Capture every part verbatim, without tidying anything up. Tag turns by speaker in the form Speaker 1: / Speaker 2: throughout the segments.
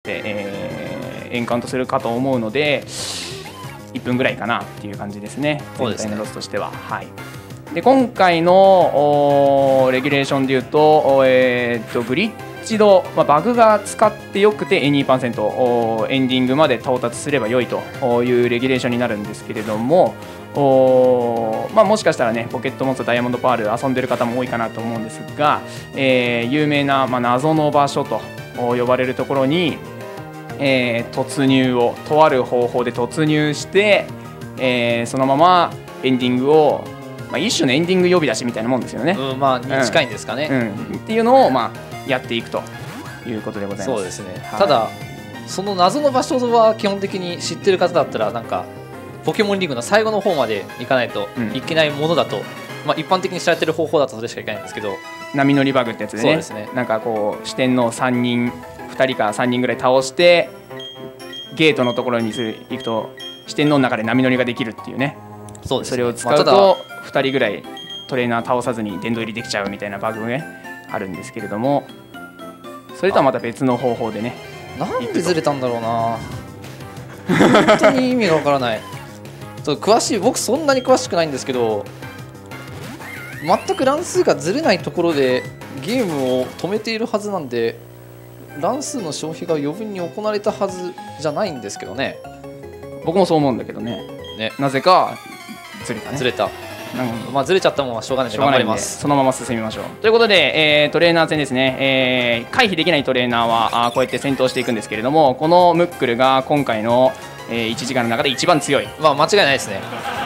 Speaker 1: 、えー、エンカウントするかと思うのでいっぷんぐらいかなっていう感じですね、全体のロスとしては。はい、で今回のレギュレーションでいうと、えー、とグリッチド、まあ、バグが使ってよくて にパーセント エンディングまで到達すれば良いというレギュレーションになるんですけれども、お、まあ、もしかしたらねポケットモンスターダイヤモンドパール遊んでる方も多いかなと思うんですが、えー、有名な、まあ、謎の場所と呼ばれるところに、えー、突入をとある方法で突入して、えー、そのままエンディングを、まあ、一種のエンディング呼び出しみたいなもんですよね、
Speaker 2: うん、まあに近いんですかね、
Speaker 1: うんうん、っていうのを、まあ、やっていくということでございます。
Speaker 2: そうですね、
Speaker 1: はい、
Speaker 2: ただその謎の場所は基本的に知ってる方だったらなんかポケモンリーグの最後の方まで行かないといけないものだと、うん、まあ、一般的に知られてる方法だとそれしかいけないんですけど、
Speaker 1: 波乗りバグってやつで ね,
Speaker 2: そうですね、
Speaker 1: なんかこう四天王さんにんふたりかさんにんぐらい倒してゲートのところに行くと四天王の中で波乗りができるっていうね、
Speaker 2: そうですね、
Speaker 1: それを使うとふたりぐらいトレーナー倒さずに殿堂入りできちゃうみたいなバグがねあるんですけれども、それとはまた別の方法でね、
Speaker 2: なんでずれたんだろうな本当に意味がわからないそう詳しい僕そんなに詳しくないんですけど、全く乱数がずれないところでゲームを止めているはずなんで乱数の消費が余分に行われたはずじゃないんですけどね。
Speaker 1: 僕もそう思うんだけどね、
Speaker 2: ね、
Speaker 1: なぜかずれたね、
Speaker 2: ずれた、まあ、ずれちゃったもんはしょうがないので頑張ります。
Speaker 1: そのまま進みましょうということで、えー、トレーナー戦ですね、えー、回避できないトレーナーはあこうやって戦闘していくんですけれども、このムックルが今回の、えー、いちじかんの中で一番強い、
Speaker 2: まあ間違いないですね、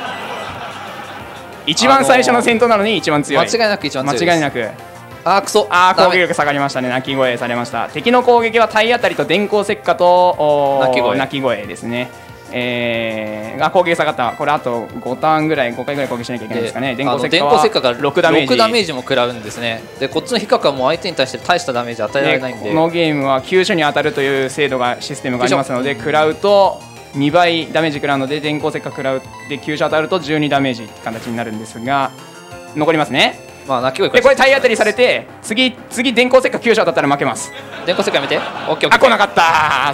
Speaker 1: 一番最初の戦闘なのに一番強い、
Speaker 2: 間違いなく一番強いです、
Speaker 1: 間違いなく。
Speaker 2: あーくそ
Speaker 1: あー攻撃力下がりましたね、鳴き声されました。敵の攻撃は体当たりと電光石火と鳴き声、鳴き声ですね、えー、が攻撃下がった。これあとごターンぐらいごかいぐらい攻撃しなきゃいけないですかね。電光石火はろくダメージ、
Speaker 2: ろくダメージも食らうんですね。でこっちの比較はもう相手に対して大したダメージ与えられないんで、
Speaker 1: このゲームは急所に当たるという制度がシステムがありますので、食らうとにばいダメージ食らうので電光石火食らうで急所当たるとじゅうにダメージって形になるんですが、残りますね。
Speaker 2: まあ鳴き声
Speaker 1: でこれ体当たりされて次次電光石火急所当たったら負けます。
Speaker 2: 電光石火やめて。オッケーオッケー。
Speaker 1: あ来なかった。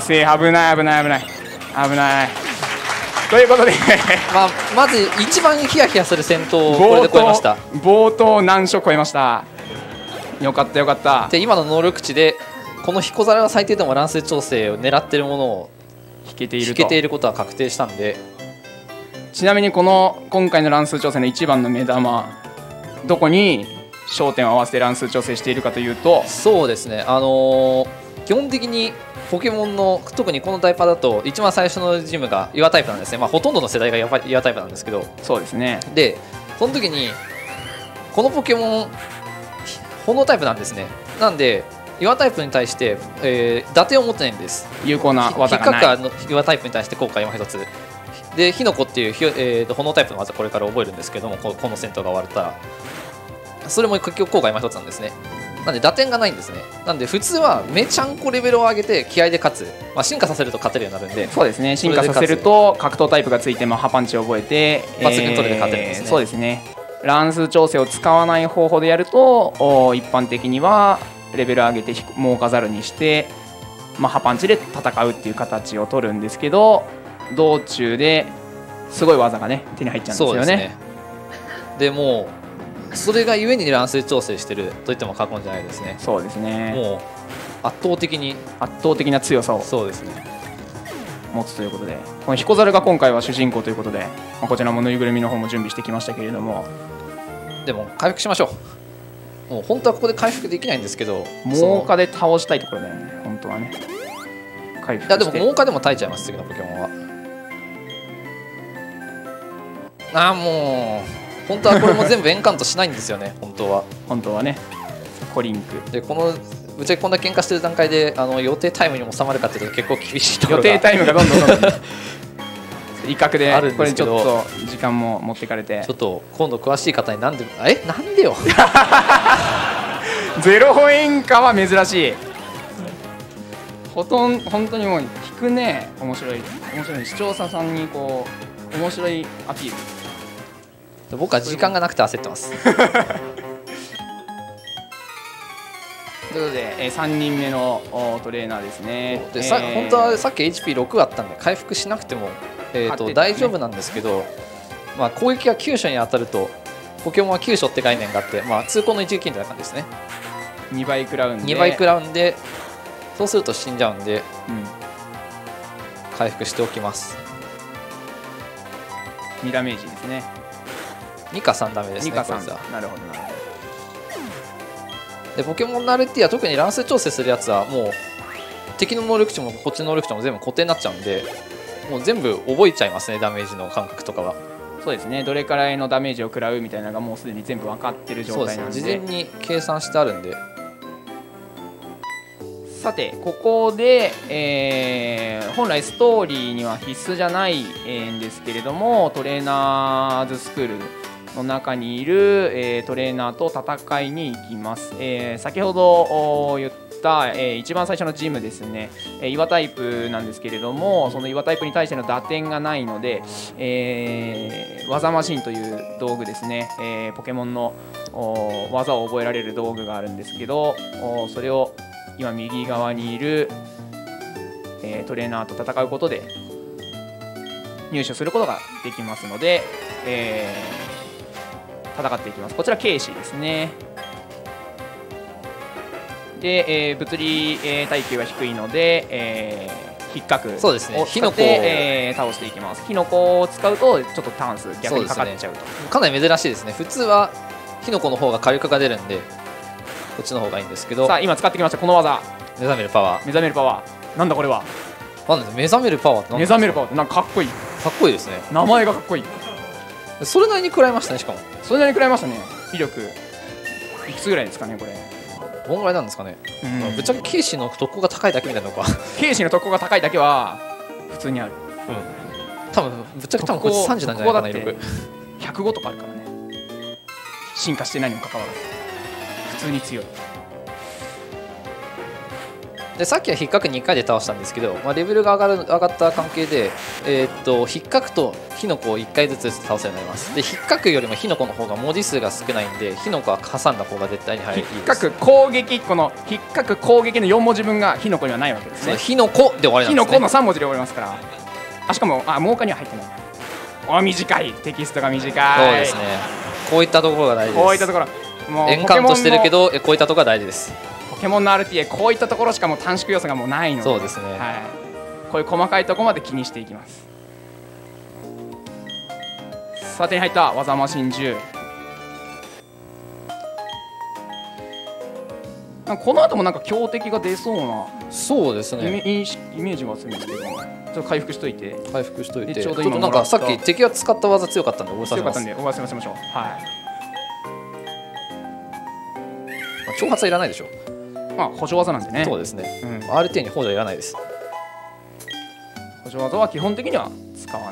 Speaker 1: せー危ない危ない危ない危ないということで
Speaker 2: まあ、まず一番ヒヤヒヤする戦闘をこれで超えました。
Speaker 1: 冒頭難所超えました。よかったよかった。
Speaker 2: で今の能力値でこの彦皿は最低でも乱数調整を狙っているものを
Speaker 1: 引けていると
Speaker 2: 引けていることは確定したんで、
Speaker 1: ちなみにこの今回の乱数調整の一番の目玉、どこに焦点を合わせて乱数調整しているかというと、
Speaker 2: そうですね、あのー、基本的にポケモンの特にこのタイプだと一番最初のジムが岩タイプなんですね。まあ、ほとんどの世代が岩タイプなんですけど、
Speaker 1: そうですね。
Speaker 2: でその時にこのポケモン炎タイプなんですね。なんで岩タイプに対して、えー、打点を持ってないんです。
Speaker 1: 有効な技がない。
Speaker 2: 火火の岩タイプに対して効果今一つで、火の粉っていう、えー、と炎タイプの技これから覚えるんですけども、この戦闘が終わったらそれも結局効果今一つなんですね。なんで打点がないんですね。なんで普通はめちゃんこレベルを上げて気合で勝つ、まあ、進化させると勝てるようになるんで、
Speaker 1: そうですね、進化させると格闘タイプがついてマッハパンチを覚えて
Speaker 2: 抜群取れで勝てるんですね、
Speaker 1: えー、そうですね。乱数調整を使わない方法でやると一般的にはレベル上げて儲かざるにしてマッハパンチで戦うっていう形を取るんですけど、道中ですごい技がね手に入っちゃうんですよね。そうですね。
Speaker 2: でもうそれがゆえに乱数調整してると言っても過言じゃないですね。
Speaker 1: そうですね。
Speaker 2: もう圧倒的に
Speaker 1: 圧倒的な強さを
Speaker 2: そうですね
Speaker 1: 持つということで、この彦猿が今回は主人公ということで、まあ、こちらもぬいぐるみの方も準備してきましたけれども、
Speaker 2: でも回復しましょう。もう本当はここで回復できないんですけど、
Speaker 1: 猛火で倒したいところだよね本当はね。回復して、
Speaker 2: いやでも猛火でも耐えちゃいます、次のポケモンは。ああもう本当はこれも全部エンカウントしないんですよね本当は
Speaker 1: 本当はね。コリンク
Speaker 2: でこのぶっちゃけこんな喧嘩してる段階であの予定タイムにも収まるかっていうと結構厳しいところが
Speaker 1: 予定タイムがどんどんどんどん威嚇で
Speaker 2: あるんですけど、
Speaker 1: これちょっと時間も持ってかれて、
Speaker 2: ちょっと今度詳しい方になんでえなんでよ
Speaker 1: ゼロ歩演歌は珍しい。ほとん本当にもう引くね。面白い面白い視聴者さんにこう面白いアピール。
Speaker 2: 僕は時間がなくて焦ってます
Speaker 1: ということで、えー、さんにんめのトレーナーですね。
Speaker 2: でさ、
Speaker 1: えー、
Speaker 2: 本当はさっき エイチピーろく あったんで回復しなくても、えーとね、大丈夫なんですけど、まあ、攻撃が急所に当たるとポケモンは急所って概念があって、まあ、痛恨の一撃みたいな感じですね。
Speaker 1: にばい食らうんで
Speaker 2: にばい食らうんでそうすると死んじゃうんで、うん、回復しておきます。
Speaker 1: にダメージですね。
Speaker 2: にかさんダメですね。
Speaker 1: にかさん、なるほどなるほど。
Speaker 2: でポケモンの アールティー は特に乱数調整するやつはもう敵の能力値もこっちの能力値も全部固定になっちゃうんで、もう全部覚えちゃいますね、ダメージの感覚とかは。
Speaker 1: そうですね、どれくらいのダメージを食らうみたいなのがもうすでに全部分かってる状態なんで、
Speaker 2: 事前に計算してあるんで。
Speaker 1: さてここで、えー、本来ストーリーには必須じゃないんですけれども、トレーナーズスクールの中にいる、えー、トレーナーと戦いに行きます。えー、先ほど言った、えー、一番最初のジムですね、えー、岩タイプなんですけれども、その岩タイプに対しての打点がないので、えー、技マシンという道具ですね、えー、ポケモンの技を覚えられる道具があるんですけど、それを今右側にいる、えー、トレーナーと戦うことで入手することができますので、えー、戦っていきます。こちらケイシーですね。で、えー、物理、えー、耐久が低いので、えー、引っかくを使って、
Speaker 2: 火の粉、
Speaker 1: えー、倒していきます。火の粉を使うとちょっとターン数逆にかかっちゃうと。
Speaker 2: う、ね、かなり珍しいですね。普通は火の粉の方が火力が出るんでこっちの方がいいんですけど、
Speaker 1: さあ今使ってきましたこの技、
Speaker 2: 目覚めるパワー。
Speaker 1: 目覚めるパワー、なんだこれは。
Speaker 2: なんで目覚めるパワーって何
Speaker 1: 目覚めるパワーってなんかかっこいい。
Speaker 2: かっこいいですね。
Speaker 1: 名前がかっこいい。
Speaker 2: それなりに食らいましたね。しかも
Speaker 1: それなりに食らいましたね。威力いくつぐらいですかねこれ。
Speaker 2: どんぐらいなんですかね。うん、ぶっちゃけケイシーの特攻が高いだけみたいなのか。
Speaker 1: ケイシーの特攻が高いだけは普通にある。
Speaker 2: うん、多分ぶっちゃけ多分こいつさんじゅうなんじゃないかな。威力
Speaker 1: ひゃくごとかあるからね。進化してないにもかかわらず普通に強い。
Speaker 2: でさっきは引っかくにかいで倒したんですけど、まあ、レベルが上がる上がった関係で、えー、っと引っかくと火の粉をいっかいずつ倒せるようになります。で引っかくよりも火の粉の方が文字数が少ないんで、火の粉は挟んだ方が絶対に入る。
Speaker 1: 引っかく攻撃、この引っかく攻撃のよん文字分が火の粉にはないわけですね。
Speaker 2: 火の粉で終わりなんですね。
Speaker 1: 火の粉のさん文字で終わりますから。あ、しかもあ、猛火には入ってない。あ、短い、テキストが短い。
Speaker 2: そうですね、こういったところが大事です。
Speaker 1: こういったところ
Speaker 2: もうエンカウントしてるけどこういったところが大事です。
Speaker 1: ポケモンの アールティーエー こういったところしかもう短縮要素がもうないので、
Speaker 2: そうですね、はい、
Speaker 1: こういう細かいところまで気にしていきます。さあ手に入った技マシンじゅう。この後もなんか強敵が出そうな、
Speaker 2: そうですね、
Speaker 1: イメージがするんですけど、ちょっと回復しといて
Speaker 2: 回復しといて
Speaker 1: ちょうど
Speaker 2: 今なんかさっき敵が使った技強かったんで覚えさせます。
Speaker 1: 強かったんで覚えさせましょう。はい、
Speaker 2: まあ、挑発はいらないでしょ。
Speaker 1: まあ補助技なんでね。
Speaker 2: そうですね、うん、アールティー に補助はいらないです。
Speaker 1: 補助技は基本的には使わない。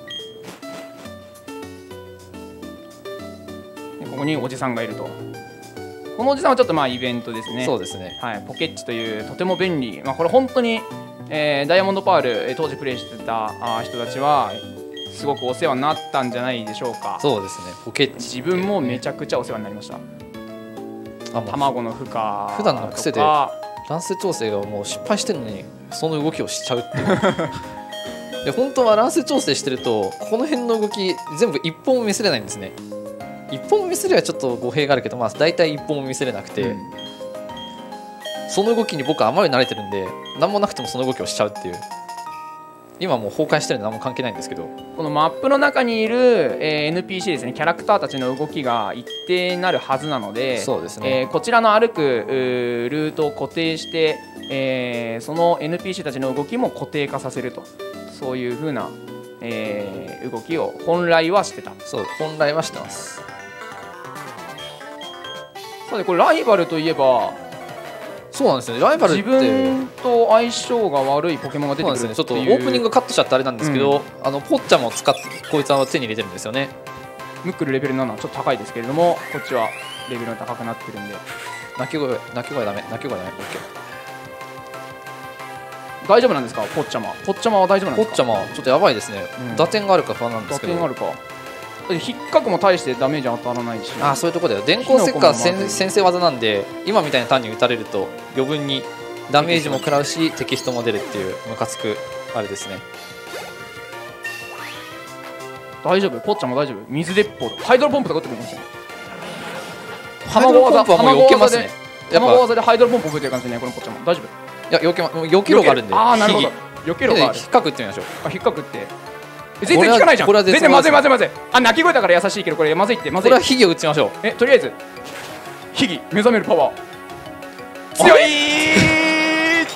Speaker 1: でここにおじさんがいると。このおじさんはちょっとまあイベントですね。
Speaker 2: そうですね、
Speaker 1: はい、ポケッチというとても便利、まあ、これ本当に、えー、ダイヤモンドパール当時プレイしてた人たちはすごくお世話になったんじゃないでしょうか。
Speaker 2: そうですね、ポケッチ、
Speaker 1: 自分もめちゃくちゃお世話になりました。あ、卵の負荷
Speaker 2: 普段の癖で乱数調整がもう失敗してるのにその動きをしちゃうっていうで本当は乱数調整してるとこの辺の動き全部一本も見せれないんですね。一本も見せればちょっと語弊があるけど、まあ、大体一本も見せれなくて、うん、その動きに僕はあまり慣れてるんで何もなくてもその動きをしちゃうっていう。今もう崩壊してるんで何も関係ないんですけど、
Speaker 1: このマップの中にいる、えー、エヌピーシー ですね、キャラクターたちの動きが一定になるはずなので、
Speaker 2: そうですね、
Speaker 1: えー、こちらの歩くルートを固定して、えー、その エヌピーシー たちの動きも固定化させると、そういう風な、えー、動きを本来はしてた。
Speaker 2: そう本来はしてます。
Speaker 1: さてこれライバルといえば、
Speaker 2: そうなんですね、ライバルって
Speaker 1: 自分と相性が悪いポケモンが出てくるっていう。
Speaker 2: そうですね、ちょっとオープニングカットしちゃってあれなんですけど、うん、あのポッチャも使ってこいつは手に入れてるんですよね。
Speaker 1: ムックルレベルななちょっと高いですけれども、こっちはレベルが高くなってるんで。
Speaker 2: 鳴き声鳴き声ダメ鳴き声ダメ OK。
Speaker 1: 大丈夫なんですかポッチャマ。ポッチャマは大丈夫なんですか。
Speaker 2: ポッチャマちょっとやばいですね、うん、打点があるか不安なんですけど。
Speaker 1: 打点があるか引っかくも大してダメージ当たらないし。
Speaker 2: ああそういうとこだよ。電光石火先先制技なんで今みたいなターンに打たれると余分にダメージも食らうしテキストも出るっていうムカつくあれですね。
Speaker 1: 大丈夫、ポッチャも大丈夫。水鉄砲とかハイドロポンプとか打ってくるかもしれない。
Speaker 2: ハイドロポンプはもう避けますね。
Speaker 1: 卵技でハイドロポンプを打ってる感じね、このポッチャも大丈夫。
Speaker 2: いや、避けま、避けろがあるんで。
Speaker 1: ああ、なるほど。避けろがある。
Speaker 2: 引っかく打ってみましょう。
Speaker 1: あ、引っかくって。全然効かないじゃん。全然まずいまずいまずい。あ、鳴き声だから優しいけど、これまずいってまずい。
Speaker 2: これはヒギを打ちましょう。
Speaker 1: え、とりあえず。ヒギ、目覚めるパワー。強い。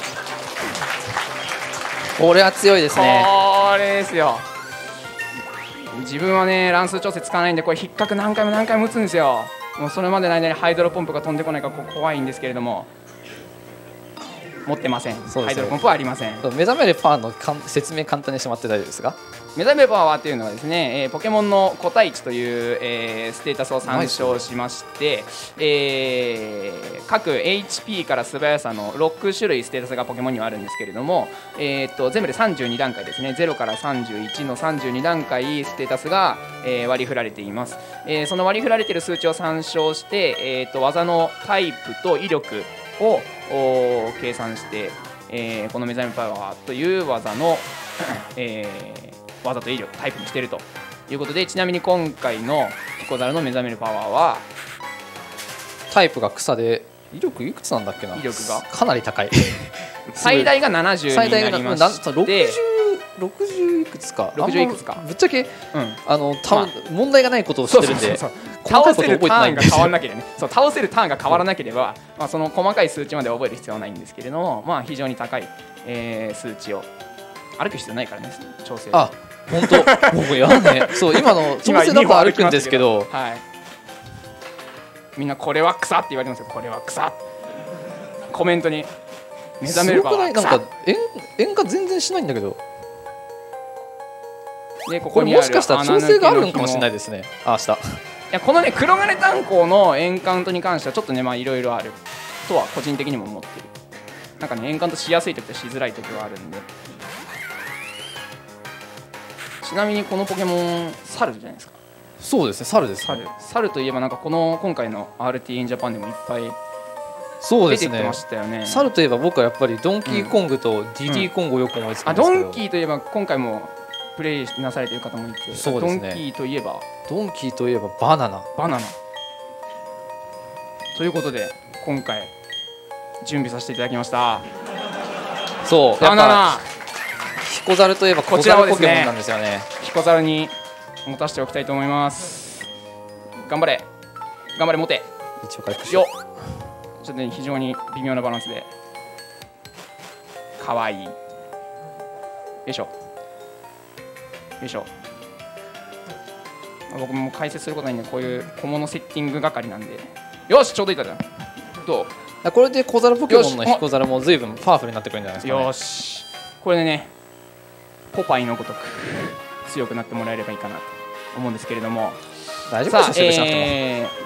Speaker 2: これは強いですね。
Speaker 1: これですよ。自分はね、乱数調整使わないんで、これ引っかく何回も何回も打つんですよ。もうそれまでの間にハイドロポンプが飛んでこないから怖いんですけれども。持ってません。ハイドロポンプはありません。
Speaker 2: 目覚めるパワーのかん説明簡単にしてもらって大丈夫ですか？
Speaker 1: 目覚めるパワーというのはですね、えー、ポケモンの個体値という、えー、ステータスを参照しまして、えー、各 エイチピー から素早さのろく種類ステータスがポケモンにはあるんですけれども、えー、と全部でさんじゅうに段階ですね。ゼロからさんじゅういちのさんじゅうに段階ステータスが、えー、割り振られています。えー、その割り振られている数値を参照して、えー、と技のタイプと威力を計算して、えー、この目覚めパワーという技の、えー、技と威力タイプにしているということで、ちなみに今回のヒコザルの目覚めるパワーは
Speaker 2: タイプが草で威力いくつなんだっけな。
Speaker 1: 威力が
Speaker 2: かなり高い
Speaker 1: 最大がななじゅうになりましてろくじゅう、
Speaker 2: ろくじゅういくつか
Speaker 1: ろくじゅういくつか
Speaker 2: ぶっちゃけ、うん、あのた、まあ、問題がないことを知ってるんで、
Speaker 1: そうそうそうそう倒せるターンが変わらなければね、そう倒せるターンが変わらなければ、まあ、その細かい数値まで覚える必要はないんですけれども、まあ、非常に高い、えー、数値を歩く必要ないからね、調整。
Speaker 2: あ、本当もうやだね。そう今の調整だと歩くんですけど、
Speaker 1: はい、みんなこれは草って言われますよ。これは草コメントに目覚めるパワー草。
Speaker 2: なんか塩化全然しないんだけど。
Speaker 1: でこ
Speaker 2: これもしかしたら調整があるのかもしれないですね。ああした。い
Speaker 1: やこのね黒金炭鉱のエンカウントに関してはちょっとねまあいろいろあるとは個人的にも思ってる。なんかねエンカウントしやすい時としづらい時はあるんで。ちなみにこのポケモンサルじゃないですか。
Speaker 2: そうですね、サルです、ね、
Speaker 1: サルサルといえばなんかこの今回の アールティー インジャパンでもいっぱい
Speaker 2: そうですね、
Speaker 1: 出てきてましたよね。
Speaker 2: サルといえば僕はやっぱりドンキーコングとディディコングをよく思いつくんですけど、
Speaker 1: うんうん、あドンキーといえば今回もプレイなされている方もいて、
Speaker 2: そうですね、
Speaker 1: ドンキーといえば
Speaker 2: ドンキーといえばバナナ
Speaker 1: バナナということで今回準備させていただきました。
Speaker 2: そう
Speaker 1: バナナ
Speaker 2: ヒコザルといえばこちらはポケモンなんですよね。
Speaker 1: ヒコザルに持たせておきたいと思います。頑張れ頑張れ持て
Speaker 2: 一応回復しよう。
Speaker 1: ちょっとね非常に微妙なバランスでかわいい。よいしょよいしょ。僕も解説することないんでこういう小物セッティング係なんで。よしちょうどいいかじゃん。ど
Speaker 2: うこれで小猿ポケモンのヒコザルも随分パワフルになってくるんじゃないですかね。
Speaker 1: よしこれでねポパイのごとく強くなってもらえればいいかなと思うんですけれども、
Speaker 2: 大丈夫ですか、
Speaker 1: えー、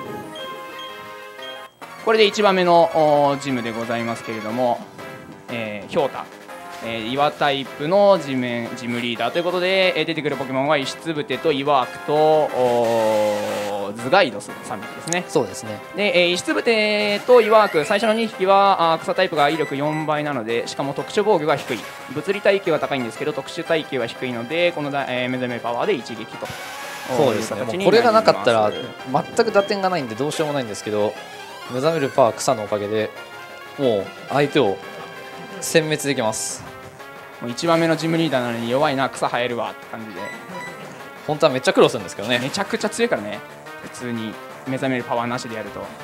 Speaker 1: これでいちばんめのジムでございますけれども、えー、ヒョウタ、えー、岩タイプのジム、ジムリーダーということで、えー、出てくるポケモンは石つぶてと岩アクとズガイドスさんびきですね。
Speaker 2: そうですね。
Speaker 1: で、えー、石つぶてと岩アク最初のにひきはあ草タイプが威力よんばいなので、しかも特殊防御が低い、物理耐久は高いんですけど特殊耐久は低いので、このだ、えー、目覚めパワーで一撃と。
Speaker 2: そうですね、もうこれがなかったら全く打点がないんでどうしようもないんですけど、目覚めるパワー草のおかげでもう相手を殲滅できます。
Speaker 1: もういちばんめのジムリーダーなのに弱いな草生えるわって感じで、
Speaker 2: 本当はめっちゃ苦労するんですけどね。
Speaker 1: めちゃくちゃ強いからね、普通に目覚めるパワーなしでやると。はい、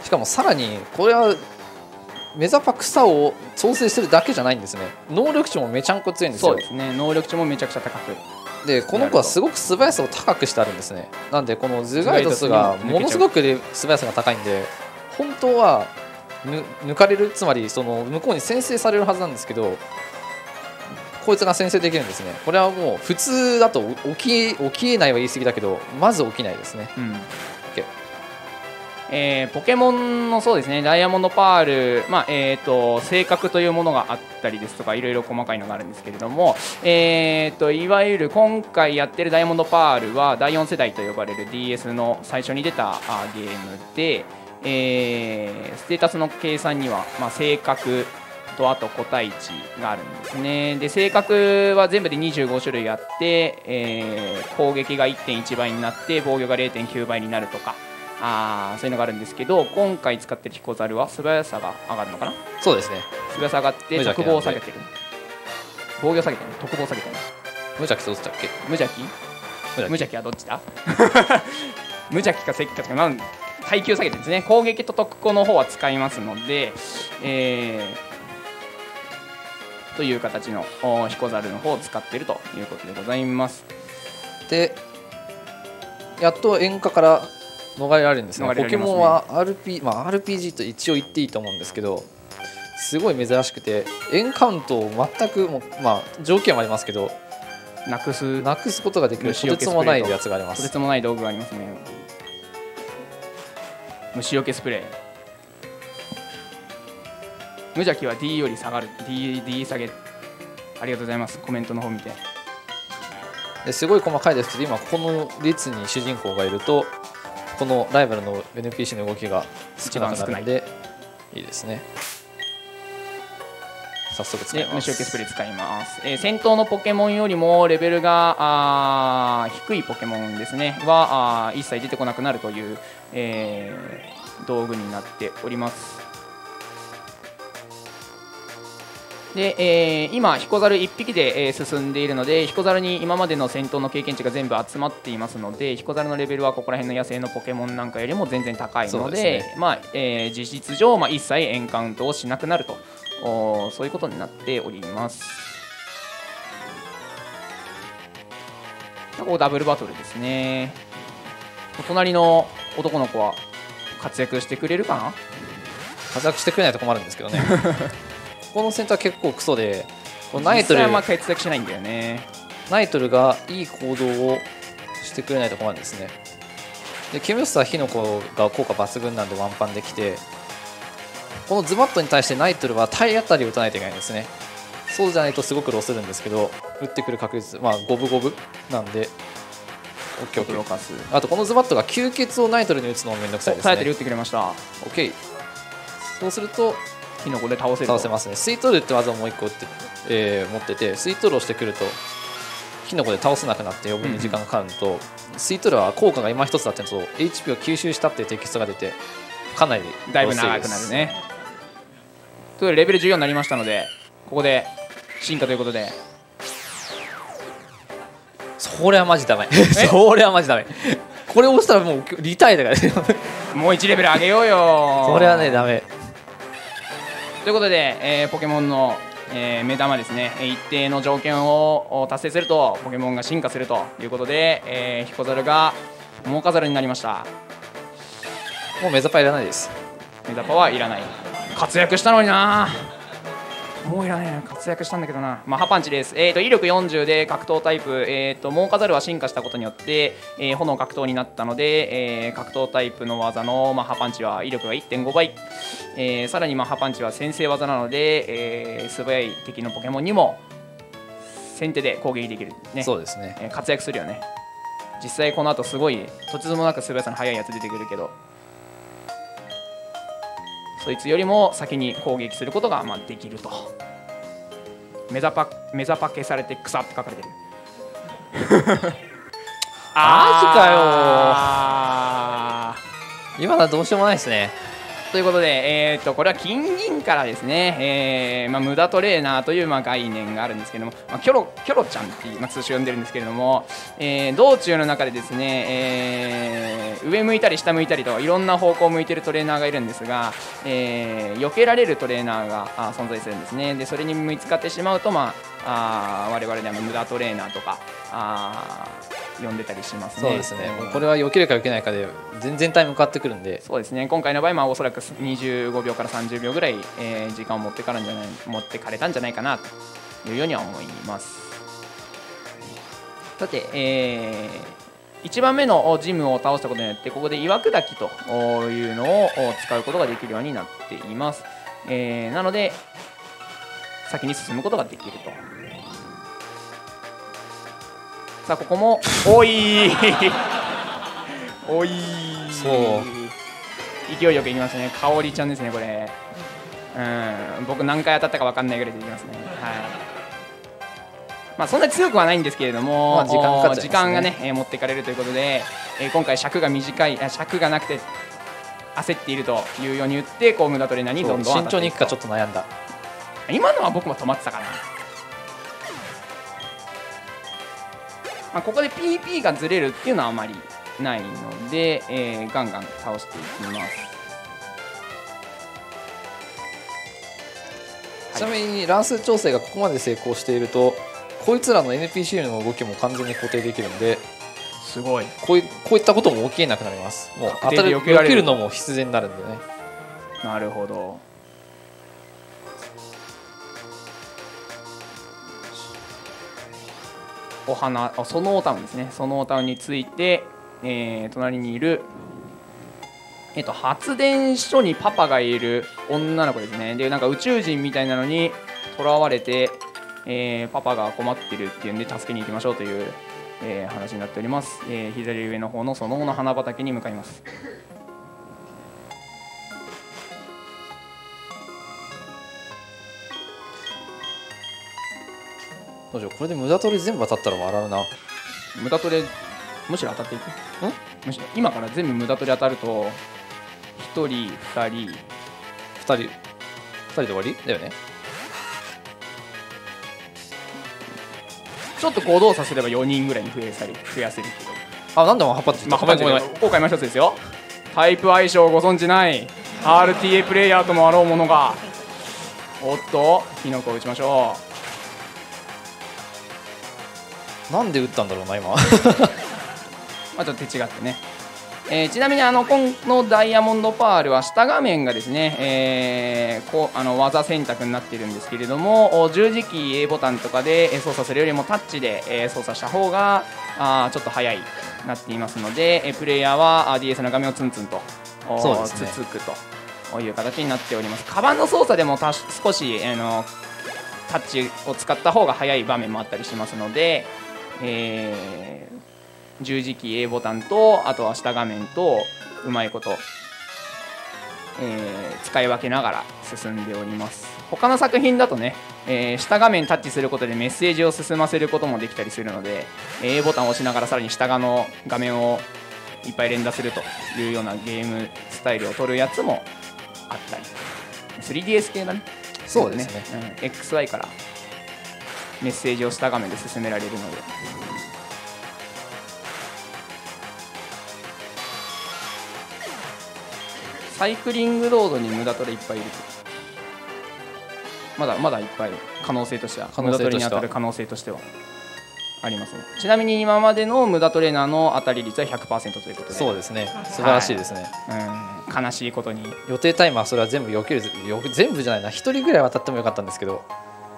Speaker 2: しかもさらにこれはメザパ草を調整してるだけじゃないんですね。能力値もめちゃんこ強いんですよ。
Speaker 1: そうですね、能力値もめちゃくちゃ高く
Speaker 2: で、この子はすごく素早さを高くしてあるんですね。なんでこのズガイドスがものすごく素早さが高いんで、本当は抜かれる、つまりその向こうに先制されるはずなんですけど、こいつが先制できるんですね。これはもう普通だと起き起きえないは言い過ぎだけど、まず起きないですね。うん、
Speaker 1: えー、ポケモンのそうですねダイヤモンドパール、まあえー、と性格というものがあったりですとかいろいろ細かいのがあるんですけれども、えー、といわゆる今回やってるダイヤモンドパールはだいよん世代と呼ばれる ディーエス の最初に出たあゲームで、えー、ステータスの計算には、まあ、性格とあと個体値があるんですね。で性格は全部でにじゅうご種類あって、えー、攻撃が いってんいち 倍になって防御が れいてんきゅう 倍になるとかあそういうのがあるんですけど、今回使ってるヒコザルは素早さが上がるのかな。
Speaker 2: そうですね、
Speaker 1: 素早さ上がって特防を下げてる、防御下げてる、特防下げてる。
Speaker 2: 無邪気どっちだっけ。
Speaker 1: 無邪気無邪気はどっちだ無邪気か石化とかなん階級下げてるんですね。攻撃と特攻の方は使いますので、えー、という形のヒコザルの方を使っているということでございます。
Speaker 2: でやっと演歌から逃れられるんですが、ね、ポケモンは アールピー、まあ、アールピージー と一応言っていいと思うんですけど、すごい珍しくてエンカウントを全くも、まあ、条件はありますけど
Speaker 1: なくす
Speaker 2: なくすことができるとてつもないやつがあります。
Speaker 1: とてつもない道具がありますね。虫除けスプレー。無邪気は D より下がる D, D 下げ。ありがとうございます。コメントの方見て。
Speaker 2: ですごい細かいですけど、今この列に主人公がいるとこのライバルの エヌピーシー の動きが少なくなるのでいいですね。早速使います。
Speaker 1: 虫除けスプレー使います、えー、戦闘のポケモンよりもレベルがあ低いポケモンですねはあ一切出てこなくなるという、えー、道具になっております。で、えー、今ヒコザルいっぴきで、えー、進んでいるので、ヒコザルに今までの戦闘の経験値が全部集まっていますので、ヒコザルのレベルはここら辺の野生のポケモンなんかよりも全然高いの で, で、ねまあえー、実質上、まあ、一切エンカウントをしなくなるとおそういうことになっております。ここダブルバトルですね。お隣の男の子は活躍してくれるかな。
Speaker 2: 活躍してくれないと困るんですけどねこの戦闘は結構クソで、このナイトル
Speaker 1: 実際はまあ活躍しないんだよね。
Speaker 2: ナイトルがいい行動をしてくれないと困るんですね。でケムスター火の粉が効果抜群なんでワンパンできて、このズバットに対してナイトルは体当たりを打たないといけないんですね。そうじゃないとすごくロスるんですけど、打ってくる確率まあ五分五分なんで オーケーオーケー。 あとこのズバットが吸血をナイトルに打つのもめんどくさいですね。
Speaker 1: 体当たり打ってくれました。
Speaker 2: OK。 そうすると
Speaker 1: 火の粉で倒せる
Speaker 2: 倒せますね。スイートルって技をもういっこ打って、えー、持ってて、スイートルをしてくると火の粉で倒せなくなって余分に時間がかかるのと、うん、スイートルは効果が今一つだったのと エイチピー を吸収したっていうテキストが出てかなり
Speaker 1: だいぶ長くなるね。というレベルじゅうよんになりましたので、ここで進化ということで、
Speaker 2: それはマジダメそれはマジダメこれ押したらもうリタイアだから
Speaker 1: もういちレベル上げようよ
Speaker 2: それはねダメ
Speaker 1: ということで、えー、ポケモンの、えー、目玉ですね、一定の条件を達成するとポケモンが進化するということで、えー、ヒコザルがモカザルになりました。
Speaker 2: もうメザパいらないです。
Speaker 1: メザパはいらない。活躍したのにな。もういらないな。活躍したんだけどな。まあ、ハパンチです。えーと威力よんじゅうで格闘タイプ、えーとモーカザルは進化したことによって、えー、炎格闘になったので、えー、格闘タイプの技の、まあ、ハパンチは威力が いってんご 倍、えー、さらにまあハパンチは先制技なので、えー、素早い敵のポケモンにも先手で攻撃できる、ね、
Speaker 2: そうですね、
Speaker 1: えー、活躍するよね。実際この後すごいとてつもなく素早さの速いやつ出てくるけど、そいつよりも先に攻撃することがまあできると。メザパメザパ消されて草って書かれてる
Speaker 2: マジか
Speaker 1: よ。
Speaker 2: 今のはどうしようもないですね。
Speaker 1: ということで、えー、とこれは金銀からですね、えーまあ、無駄トレーナーというまあ概念があるんですけども、まあ、キョロキョロちゃんっていう、まあ、通称呼んでるんですけれども、えー、道中の中でですね、えー、上向いたり下向いたりといろんな方向を向いてるトレーナーがいるんですが、えー、避けられるトレーナーがあ存在するんですね。でそれに見つかってしまうと、まあ、あ我々では無駄トレーナーとかあ呼んでたりしますね。
Speaker 2: そうですね、これは避けるか避けないかで全然タイム変わってくるんで。
Speaker 1: そうですね、今回の場合、まあ、おそらくにじゅうごびょうからさんじゅうびょうぐらい、えー、時間を持ってからんじゃない持ってかれたんじゃないかなというようには思います。さて、えー、 いちばんめのジムを倒したことによってここで岩砕きというのを使うことができるようになっています。えー、なので先に進むことができると。さあここもおいおい
Speaker 2: そう
Speaker 1: 勢いよくいきますね。かおりちゃんですねこれ。うん僕何回当たったか分かんないぐらいでいきますね。はいまあ、そんなに強くはないんですけれども、
Speaker 2: まあ時間かかっちゃいますね。
Speaker 1: 時間がね、えー、持っていかれるということで、えー、今回尺が短いあ尺がなくて焦っているというように言ってこう無駄トレーナーにどんどん
Speaker 2: 慎重にいくかちょっと悩んだ。
Speaker 1: 今のは僕も止まってたかな。まあ、ここで ピーピー がずれるっていうのはあまりないので、えー、ガンガン倒していきます。
Speaker 2: ちなみに乱数調整がここまで成功しているとこいつらの エヌピーシー の動きも完全に固定できるのです
Speaker 1: ごい
Speaker 2: こういこういったことも起きえなくなります。もう当たる避けるのも必然になるんでね。
Speaker 1: なるほど。お花その他ですね。その他について、えー、隣にいるえっと、発電所にパパがいる女の子ですね。でなんか宇宙人みたいなのにとらわれて、えー、パパが困ってるっていうんで助けに行きましょうという、えー、話になっております。えー、左上の方のその後の花畑に向かいます。
Speaker 2: どうしようこれで無駄取り全部当たったら笑うな。
Speaker 1: 無駄取れむしろ当たっていくんむしろ今から全部無駄取り当たるとひとりふたり
Speaker 2: ふたりふたりで終わりだよね。
Speaker 1: ちょっと行動させればよにんぐらいに増やせる増やせるけど
Speaker 2: あなんでも葉っぱって言った。
Speaker 1: まあ、ごめんごめん後悔も一つですよ。タイプ相性をご存じない アールティーエー プレイヤーともあろうものがおっとキノコを打ちましょ
Speaker 2: う。なんで打ったんだろうな今まあ
Speaker 1: ちょっと手違ってね。えー、ちなみにあのこのダイヤモンドパールは下画面がですね、えー、こうあの技選択になっているんですけれども十字キー A ボタンとかで操作するよりもタッチで操作した方があちょっと早いなっていますのでプレイヤーは ディーエス の画面をツンツンとつつくという形になっております。カバンの操作でもた少しあのタッチを使った方が早い場面もあったりしますので、えー十字キー A ボタンとあとは下画面とうまいこと、えー、使い分けながら進んでおります。他の作品だとね、えー、下画面タッチすることでメッセージを進ませることもできたりするので A ボタンを押しながらさらに下側の画面をいっぱい連打するというようなゲームスタイルを取るやつもあったり スリーディーエス 系だね。
Speaker 2: そうですね、
Speaker 1: うん、エックスワイ からメッセージを下画面で進められるのでサイクリングロードに無駄トレいっぱいいるとまだまだいっぱい可能性としては無駄トレに当たる可能性としてはありますね。ちなみに今までの無駄トレーナーの当たり率は ひゃくパーセント ということで
Speaker 2: そうですね素晴らしいですね、
Speaker 1: はい、うん悲しいことに
Speaker 2: 予定タイマーそれは全部避ける全部じゃないなひとりぐらいは当たってもよかったんですけど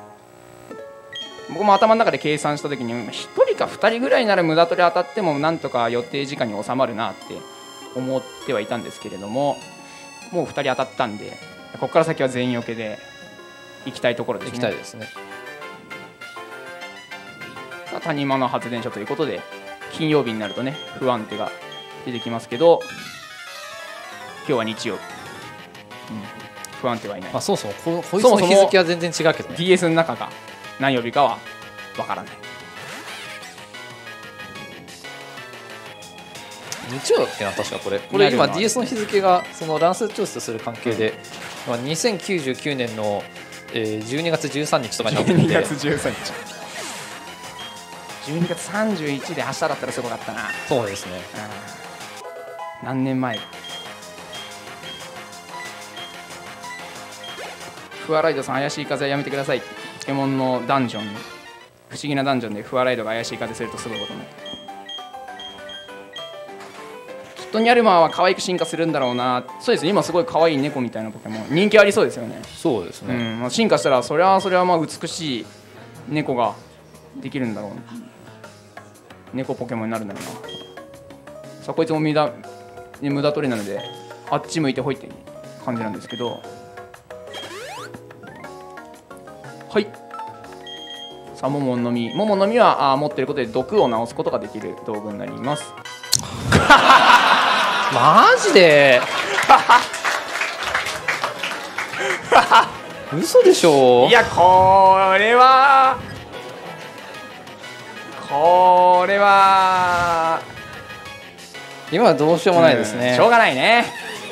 Speaker 1: 僕も頭の中で計算した時にひとりかふたりぐらいなら無駄トレ当たってもなんとか予定時間に収まるなって思ってはいたんですけれどももうふたり当たったんでここから先は全員よけで行きたいところですね。
Speaker 2: 行きたいですね。
Speaker 1: 谷間の発電所ということで金曜日になるとね不安定が出てきますけど今日は日曜日、うん、不安定はいない、
Speaker 2: まあ、そもそも こ, こいつの日付は全然違うけどね
Speaker 1: ディーエス の中が何曜日かはわからない。
Speaker 2: 日曜だっけな確かこれこれ今 ディーエス の日付がその乱数調整とする関係で、うん、にせんきゅうじゅうきゅうねんの、えー、じゅうにがつじゅうさんにちとかになってて
Speaker 1: じゅうにがつじゅうさんにちじゅうにがつさんじゅういちで明日だったらすごかったな。
Speaker 2: そうですね、
Speaker 1: うん、何年前フアライドさん怪しい風はやめてください。ポケモンのダンジョン不思議なダンジョンでフアライドが怪しい風するとすごいことになる。きっとニャルマーは可愛く進化するんだろうな。そうですね今すごい可愛い猫みたいなポケモン人気ありそうですよね。
Speaker 2: そうですね、
Speaker 1: うんまあ、進化したらそれはそれはまあ美しい猫ができるんだろうな。猫ポケモンになるんだろうな。 さあこいつも無駄、ね、無駄取りなのであっち向いてほいって感じなんですけど、はい。さあもものみ、もものみはあ持っていることで毒を治すことができる道具になります。
Speaker 2: マジで嘘でしょ。
Speaker 1: いやこれはこれは
Speaker 2: 今はどうしようもないですね。
Speaker 1: しょうがないね。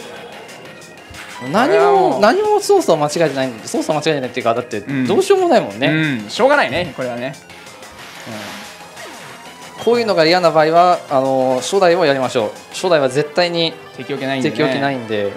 Speaker 2: 何も何も操作を間違えてないんで、操作間違えてないっていうか、だってどうしようもないもんね、
Speaker 1: うんうん、しょうがないねこれはね、
Speaker 2: うん、こういうのが嫌な場合はあの初代をやりましょう。初代は絶対に
Speaker 1: 敵置けないんで、ね、
Speaker 2: 敵置けないんで、うん、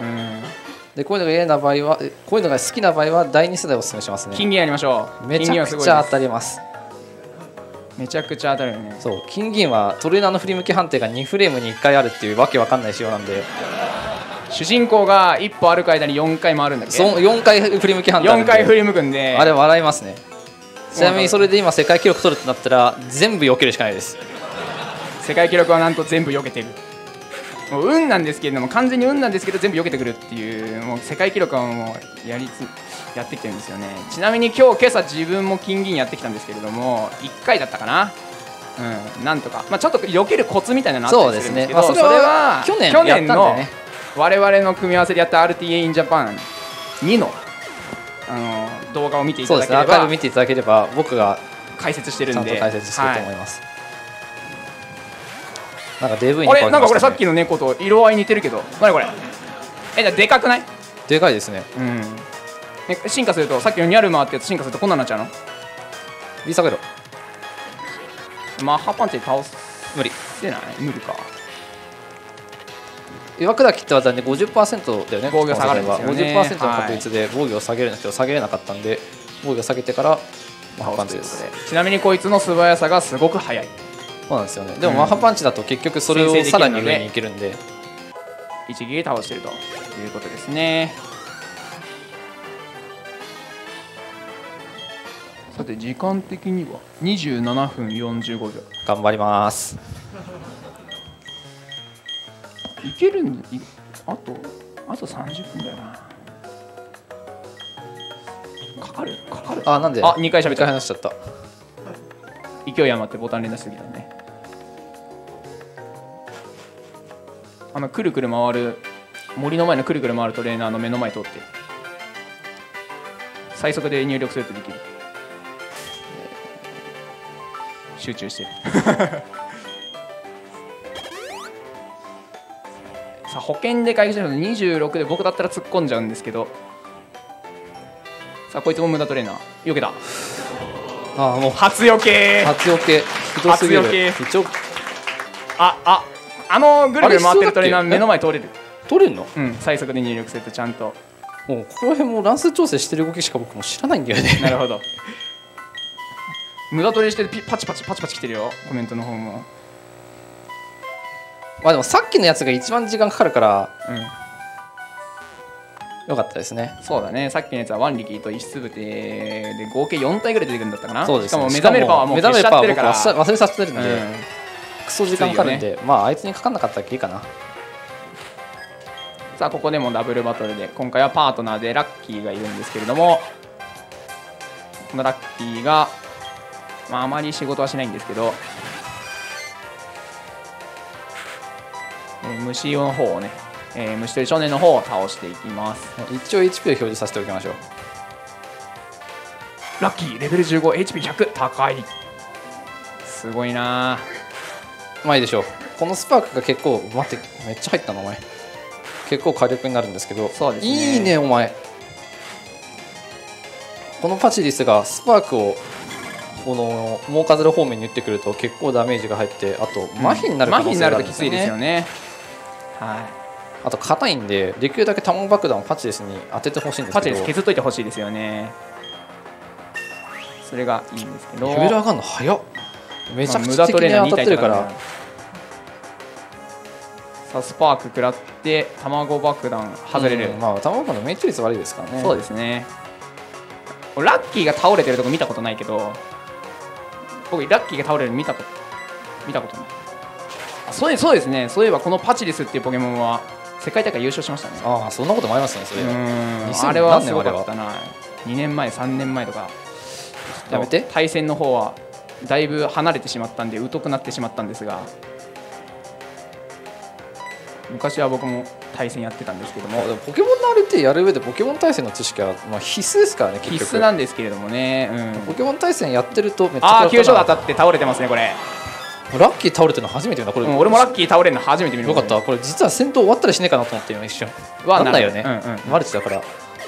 Speaker 2: でこういうのが嫌な場合は、こういうのが好きな場合はだいに世代をお勧めしますね。
Speaker 1: 金銀やりましょう。
Speaker 2: めちゃくちゃ当たります。
Speaker 1: めちゃくちゃ当たるよね。
Speaker 2: そう、金銀はトレーナーの振り向き判定がにフレームにいっかいあるっていうわけわかんない仕様なんで、
Speaker 1: 主人公が一歩歩く間によんかい回るんだっけ。
Speaker 2: そうよんかい振り向き判定あるんで、
Speaker 1: よんかい振り向くんで
Speaker 2: あれ笑いますね。ちなみにそれで今世界記録取るってなったら全部避けるしかないです。
Speaker 1: 世界記録はなんと全部避けてる。もう運なんですけれども、完全に運なんですけど全部避けてくるっていう、もう世界記録はもうやりつやってきてるんですよね。ちなみに今日今朝自分も金銀やってきたんですけれどもいっかいだったかな。うん、なんとか、まあ、ちょっと避けるコツみたいなのあったりするんですけど、
Speaker 2: そうですね、まあ、それは去年やったんでね、
Speaker 1: 我々の組み合わせでやった アールティーエー in Japan にの、あの動画を見ていただければ、
Speaker 2: そうですね、アーカイブ見ていただければ僕が
Speaker 1: 解説してるんで、
Speaker 2: ちゃんと解説してると思います。はい、なんか ディーブイ に
Speaker 1: あれ、なんかこれさっきの猫と色合い似てるけど、何これ。え、じゃあでかくない？
Speaker 2: でかいですね。
Speaker 1: うん。ね、進化すると、さっきのニャルマーってやつ進化するとこんなになっちゃうの？
Speaker 2: ビーサゲロ。
Speaker 1: マッハパンチで倒す。
Speaker 2: 無理。
Speaker 1: でない？無理か。
Speaker 2: 岩砕きって技で ごじゅっパーセント だよね。
Speaker 1: 防御下がるんですよね。
Speaker 2: ごじゅっパーセント の確率で防御を下げるんですけど、下げれなかったんで防御を下げてからマッハパンチです。
Speaker 1: ちなみにこいつの素早さがすごく速い。
Speaker 2: そうなんですよね。でもマッハパンチだと結局それをさらに上にいけるんで
Speaker 1: 一撃で倒してるということですね。さて時間的にはにじゅうななふんよんじゅうごびょう。
Speaker 2: 頑張ります。
Speaker 1: いけるんいあとあとさんじゅっぷんだよな。かかるかかる。
Speaker 2: あ、なんで
Speaker 1: あ、にかい喋った。
Speaker 2: 話しちゃった。
Speaker 1: 勢い余ってボタン連打しすぎたね。あのくるくる回る森の前のくるくる回るトレーナーの目の前通って最速で入力するとできる。集中してるさあ保険で解決してるのでにじゅうろくで僕だったら突っ込んじゃうんですけど、さあこいつも無駄トレーナー避けた。
Speaker 2: ああ、もう
Speaker 1: 初避け
Speaker 2: 初避けひどすぎる。
Speaker 1: 初避け
Speaker 2: 一応
Speaker 1: あああのぐるぐる回ってるトレーナー目の前通れる。
Speaker 2: 取れるの？
Speaker 1: うん、最速で入力するとちゃんと。
Speaker 2: もうここら辺も乱数調整してる動きしか僕も知らないんだよね。
Speaker 1: なるほど。無駄取りしてピパチパチパチパチきてるよコメントの方も。
Speaker 2: まあでもさっきのやつが一番時間かかるから、
Speaker 1: うん、
Speaker 2: よかったですね。
Speaker 1: そうだね、さっきのやつは腕力と石つぶてで合計よん体ぐらい出てくるんだったかな。
Speaker 2: そうですね、
Speaker 1: しかも目覚めるパワーもう消しちゃってるから
Speaker 2: 忘れさせてるんで、うん、クソ時間かかるんで、
Speaker 1: ね、
Speaker 2: まああいつにかかんなかったっけいいかな。
Speaker 1: さあここでもダブルバトルで今回はパートナーでラッキーがいるんですけれども、このラッキーが、まあ、あまり仕事はしないんですけど、えー、虫の方をね、えー、虫取り少年の方を倒していきます。
Speaker 2: 一応 エイチピー を表示させておきましょう。
Speaker 1: ラッキーレベルじゅうご エイチピーひゃく 高い。すごいな。
Speaker 2: まあいいでしょう。このスパークが結構待ってめっちゃ入ったのお前結構火力になるんですけど。
Speaker 1: そうですね、
Speaker 2: いいねお前。このパチリスがスパークをこのモーカズル方面に打ってくると結構ダメージが入って、あと麻痺になる可能性があるんですよね。麻痺になるときついですよね。はい。あと硬いんでできるだけ卵爆弾をパチリスに当ててほしいんですけど、
Speaker 1: パチリス削っといてほしいですよね。それがいいんですけど、
Speaker 2: レベル上がるの早っ。めちゃくちゃ敵に当たってるから、まあ、
Speaker 1: さあスパーク食らって卵爆弾外れる、
Speaker 2: うん、まあ卵爆弾命中率悪いですからね。
Speaker 1: そうですね。ラッキーが倒れてるとこ見たことないけど、僕ラッキーが倒れるの見たこと見たことない。 そうそうですね。そういえばこのパチリスっていうポケモンは世界大会優勝しましたね。
Speaker 2: ああ、そんなこともありますね。それ
Speaker 1: はあれはすごかったな。にねんまえさんねんまえとか。
Speaker 2: やめて。
Speaker 1: 対戦の方はだいぶ離れてしまったんで疎くなってしまったんですが、昔は僕も対戦やってたんですけども、
Speaker 2: もポケモンの アールティー やる上でポケモン対戦の知識はまあ必須ですからね。結局
Speaker 1: 必須なんですけれどもね、うん、
Speaker 2: ポケモン対戦やってるとめっちゃ
Speaker 1: ああ急所当たって倒れてますねこれ。
Speaker 2: ラッキー倒れてるの初めて見たこれ、
Speaker 1: うん、俺もラッキー倒れるの初めて見る。
Speaker 2: よかった。これ実は戦闘終わったりしねえかなと思って今一瞬わなんないよね、うんうん、マルチだから。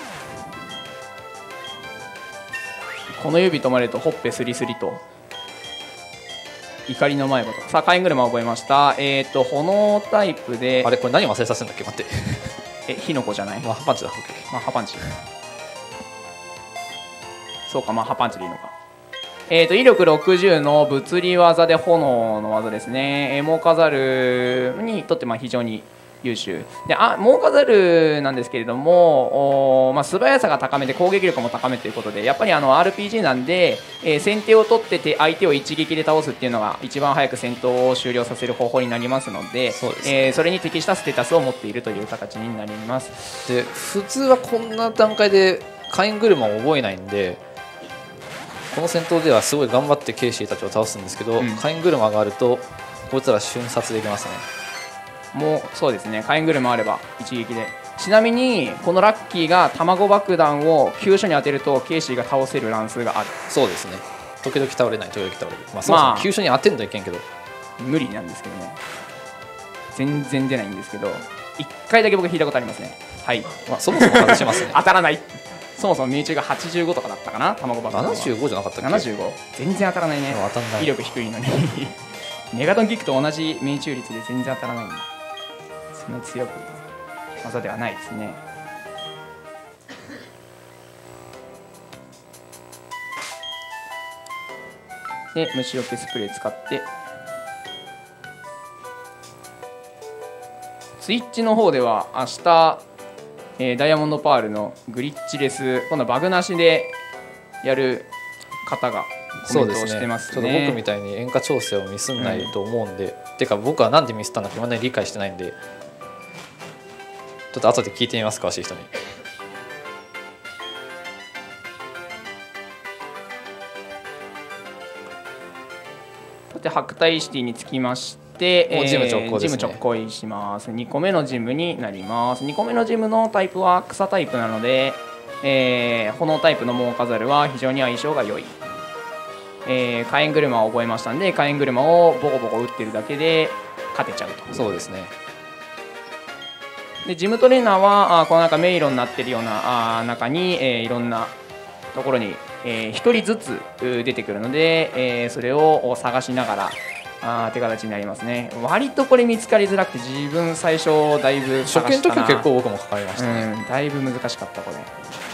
Speaker 1: この指止まれるとほっぺスリスリと怒りの迷子と。さあ火炎車を覚えました。えっ、ー、と炎タイプで、
Speaker 2: あれこれ何忘れさせるんだっけ。待って
Speaker 1: え火の粉じゃない。
Speaker 2: マッハパンチだ。
Speaker 1: マッハパンチ。そうかマッハパンチでいいのか。えー、と威力ろくじゅうの物理技で炎の技ですね。えー、モーカザルにとってまあ非常に優秀で、あモーカザルなんですけれども、お、まあ、素早さが高めで攻撃力も高めということで、やっぱりあの アールピージー なんで、えー、先手を取ってて相手を一撃で倒すっていうのが一番早く戦闘を終了させる方法になりますので、そうですね、えー、それに適したステータスを持っているという形になります。
Speaker 2: で普通はこんな段階で火炎車を覚えないんで、この戦闘ではすごい頑張ってケイシーたちを倒すんですけど、うん、火炎車があるとこいつら瞬殺できますね。
Speaker 1: もうそうですね、火炎車あれば一撃で。ちなみにこのラッキーが卵爆弾を急所に当てるとケイシーが倒せる乱数がある。
Speaker 2: そうですね、時々倒れない、時々倒れる。まあそもそも急所に当てんといけんけど、ま
Speaker 1: あ、無理なんですけどね、全然出ないんですけど、いっかいだけ僕引いたことありますね。はい、
Speaker 2: まあ、そもそも外しますね
Speaker 1: 当たらない。そもそも命中がはちじゅうごとかだったかな、卵爆弾は。
Speaker 2: ななじゅうごじゃなかったっけ。
Speaker 1: ななじゅうご、全然当たらないね。
Speaker 2: 当たんない、
Speaker 1: 威力低いのにメガトンキックと同じ命中率で全然当たらないんだ。そんなに強く技ではないですね。で虫除けスプレー使って、スイッチの方では明日、えー、ダイヤモンドパールのグリッチレス、今度バグなしでやる方がコメントをしてますね。
Speaker 2: そうですね、ちょっと僕みたいに塩化調整をミスんないと思うんで、うん、てか僕はなんでミスったんだか今まで理解してないんで、ちょっと後で聞いてみます、詳しい人に。
Speaker 1: で白帯シティにつきまして、
Speaker 2: えー、ジム直行ですね。
Speaker 1: ジム直行します。にこめのジムになります。にこめのジムのタイプは草タイプなので、えー、炎タイプのモーカザルは非常に相性が良い。えー、火炎車を覚えましたんで、火炎車をボコボコ打ってるだけで勝てちゃうと。
Speaker 2: そうですね。
Speaker 1: でジムトレーナーはあこの中迷路になってるようなあ中に、えー、いろんなところに、えー、ひとりずつ出てくるので、えー、それを探しながらあって形になりますね。割とこれ見つかりづらくて、自分最初だいぶ
Speaker 2: 探したな。初見の時結構僕もかかりましたね、
Speaker 1: うん、だいぶ難しかったこれ。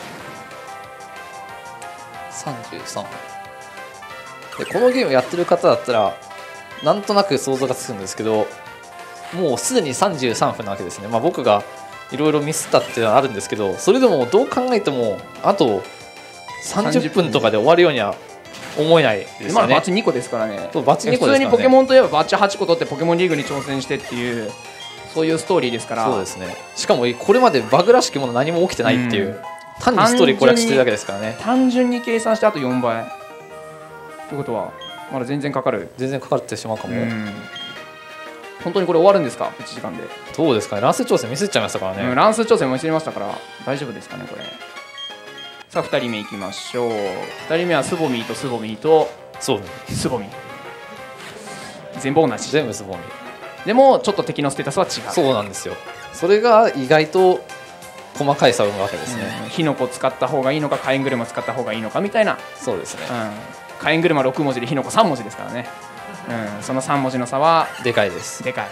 Speaker 2: さんじゅうさんでこのゲームやってる方だったらなんとなく想像がつくんですけど、もうすでにさんじゅうさんぷんなわけですね。まあ、僕がいろいろミスったっていうのはあるんですけど、それでもどう考えてもあとさんじゅっぷんとかで終わるようには思えないですよね。
Speaker 1: 今のバチにこですからね。
Speaker 2: そうバチにこですからね。
Speaker 1: 普通にポケモンといえばバチはちこ取ってポケモンリーグに挑戦してっていう、そういうストーリーですから。
Speaker 2: そうですね。しかもこれまでバグらしきもの何も起きてないっていう、うん、単にストーリー攻略してるだけですからね。
Speaker 1: 単純に計算してあとよんばいということはまだ全然かかる。
Speaker 2: 全然かかってしまうかも。うん、
Speaker 1: 本当にこれ終わるんですか、いちじかんで。
Speaker 2: どうですかね、乱数調整ミスっちゃいましたからね。
Speaker 1: うん、乱数調整もミスりましたから大丈夫ですかねこれ。さあふたりめいきましょう。ふたりめはスボミーとスボミーとスボミー、全部同じ。
Speaker 2: 全部スボミー
Speaker 1: でもちょっと敵のステータスは違う。
Speaker 2: そうなんですよ。それが意外と細かい差を生むわけですね。
Speaker 1: うん、火の粉使った方がいいのか火炎車使った方がいいのかみたいな。
Speaker 2: そうですね、
Speaker 1: うん、火炎車ろくもじで火の粉さんもじですからね。うん、そのさんもじの差は
Speaker 2: でかいです。
Speaker 1: でかい。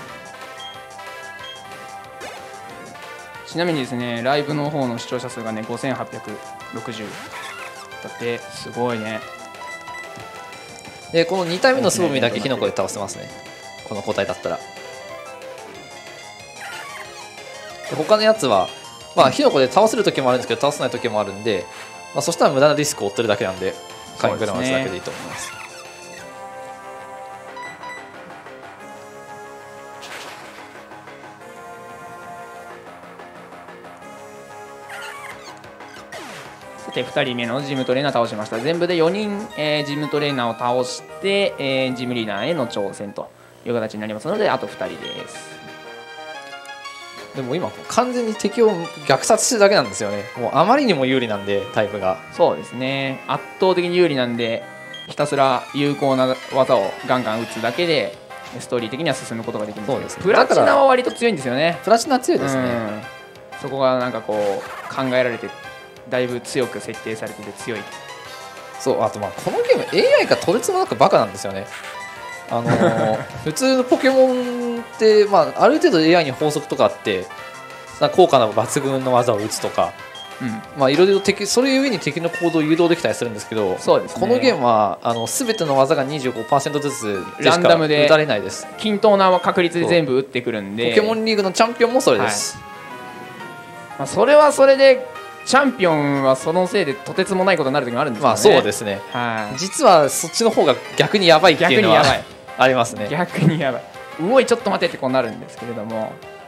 Speaker 1: ちなみにですね、ライブの方の視聴者数がねごせんはっぴゃくろくじゅうだってすごいね。
Speaker 2: でこのに体目のスボミだけ火の粉で倒せますね、この個体だったら。で他のやつは、まあ、火の粉で倒せる時もあるんですけど倒せない時もあるんで、まあ、そしたら無駄なリスクを負ってるだけなんで火炎車のやつだけでいいと思います。
Speaker 1: でふたりめのジムトレーナー倒しました。全部でよにん、えー、ジムトレーナーを倒して、えー、ジムリーダーへの挑戦という形になりますので、あとふたりです。
Speaker 2: でも今完全に敵を虐殺してるだけなんですよね。もうあまりにも有利なんで、タイプが。
Speaker 1: そうですね、圧倒的に有利なんで、ひたすら有効な技をガンガン打つだけでストーリー的には進むことができるんですけど、そうですね、プラチナは割と強いんですよね。
Speaker 2: プラチナ強いですね、うん、
Speaker 1: そこがなんかこう考えられてだいぶ強く設定されてて強い。
Speaker 2: そう、あとまあこのゲーム エーアイ がとてつもなくバカなんですよね。あのー、普通のポケモンって、まあ、ある程度 エーアイ に法則とかあって効果の抜群の技を打つとか、うん、まあいろいろ敵それゆえに敵の行動を誘導できたりするんですけど、そうですね、このゲームはあの全ての技が にじゅうごパーセント ずつでしか打たれないです。
Speaker 1: 均等な確率で全部打ってくるんで、
Speaker 2: ポケモンリーグのチャンピオンもそれです、はい、
Speaker 1: まあ、それはそれでチャンピオンはそのせいでとてつもないことになる時もあるんですよね。まあ
Speaker 2: そうですね、はい、実はそっちの方が逆にやばいっていうのは逆にやばいありますね。
Speaker 1: 逆にやばい、うおいちょっと待てってこうなるんですけれども、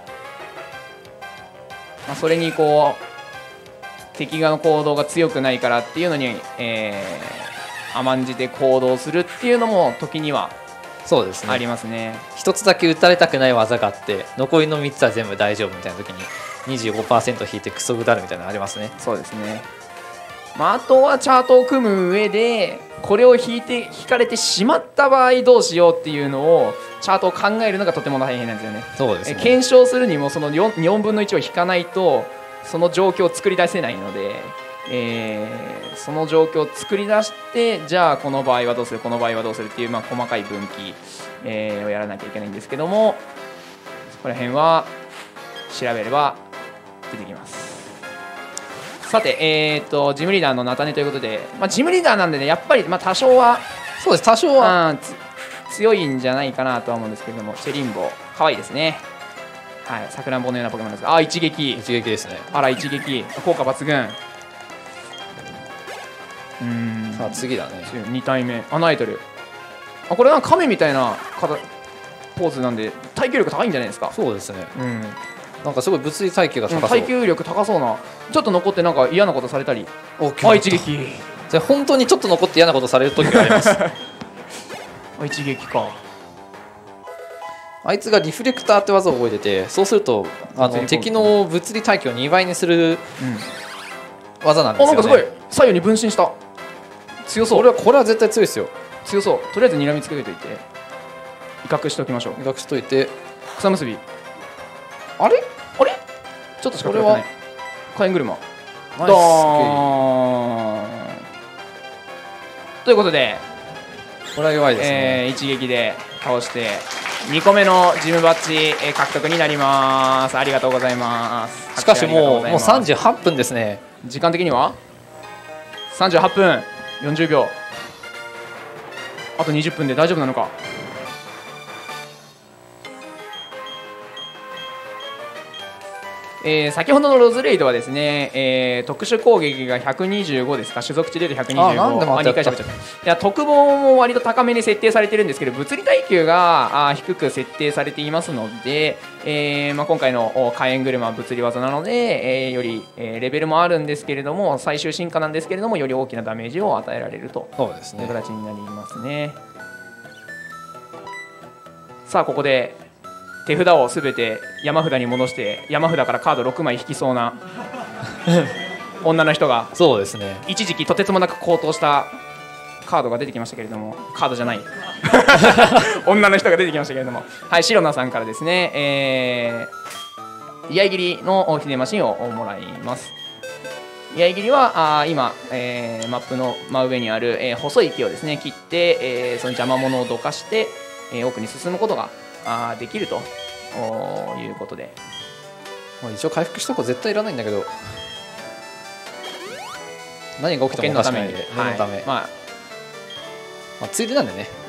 Speaker 1: まあ、それにこう敵側の行動が強くないからっていうのに、えー、甘んじて行動するっていうのも時には
Speaker 2: そうですね
Speaker 1: ありますね。
Speaker 2: 一つだけ打たれたくない技があって残りのみっつは全部大丈夫みたいな時に にじゅうごパーセント 引いてクソぐだるみたいなのありますね。
Speaker 1: そうですね、まあ、あとはチャートを組む上でこれを引いて引かれてしまった場合どうしようっていうのをチャートを考えるのがとても大変なんですよね。
Speaker 2: そうですね、
Speaker 1: 検証するにもその 4, よんぶんのいちを引かないとその状況を作り出せないので、えー、その状況を作り出してじゃあこの場合はどうするこの場合はどうするっていう、まあ、細かい分岐、えー、をやらなきゃいけないんですけども、そこら辺は調べれば出てきます。さて、えー、とジムリーダーの菜種ということで、まあ、ジムリーダーなんでねやっぱり、まあ、多少は
Speaker 2: そうです多少は
Speaker 1: 強いんじゃないかなとは思うんですけれども、チェリンボかわいいですね。はい、さくらんぼのようなポケモンですが、あ一撃
Speaker 2: 一撃ですね。
Speaker 1: あら一撃効果抜群。
Speaker 2: うーんさあ次だね。
Speaker 1: に体目アナイトル、あこれなんか亀みたいなポーズなんで耐久力高いんじゃないですか。
Speaker 2: そうですね、
Speaker 1: うん、
Speaker 2: なんかすごい物理耐久が高そう、
Speaker 1: 耐久力高そうな、ちょっと残ってなんか嫌なことされたり、あ一撃
Speaker 2: じゃ本当にちょっと残って嫌なことされる時がありますあ
Speaker 1: 一撃か。
Speaker 2: あいつがリフレクターって技を覚えてて、そうするとあの敵の物理耐久をにばいにする技なんですよね、うん、あなんかすごい
Speaker 1: 左右に分身した。強そう。
Speaker 2: これはこれは絶対強いですよ。
Speaker 1: 強そう。とりあえず睨みつけといて威嚇しておきましょう。
Speaker 2: 威嚇しといて
Speaker 1: 草結び、あれあれちょっとしか食らってない。火炎車ナイスドーンということで
Speaker 2: これは弱いですね、
Speaker 1: えー、一撃で倒してにこめのジムバッジ獲得になります。ありがとうございます。
Speaker 2: しかしもうもうさんじゅうはっぷんですね。
Speaker 1: 時間的にはさんじゅうはっぷんよんじゅうびょう、あとにじゅっぷんで大丈夫なのか。えー、先ほどのロズレイドはですね、えー、特殊攻撃がひゃくにじゅうごですか、種族値でひゃくにじゅうご、あにかいしゃべっちゃった。いや特防も割と高めに設定されてるんですけど、物理耐久があ低く設定されていますので、えーまあ、今回の火炎車は物理技なので、えー、より、えー、レベルもあるんですけれども、最終進化なんですけれども、より大きなダメージを与えられるという形になりますね。さあここで手札をすべて山札に戻して山札からカードろくまい引きそうな女の人が
Speaker 2: そうですね、
Speaker 1: 一時期とてつもなく高騰したカードが出てきましたけれども、カードじゃない女の人が出てきましたけれども、はい、シロナさんからですね、えー、居合切りのひねマシンをもらいます。居合切りはあ今、えー、マップの真上にある、えー、細い木をですね切って、えー、その邪魔者をどかして、えー、奥に進むことがあできるということで、
Speaker 2: まあ、一応回復した子絶対いらないんだけど、何が起きてもおかしくないんで、念のため、はい、まあ、まあついでなんでね、うん、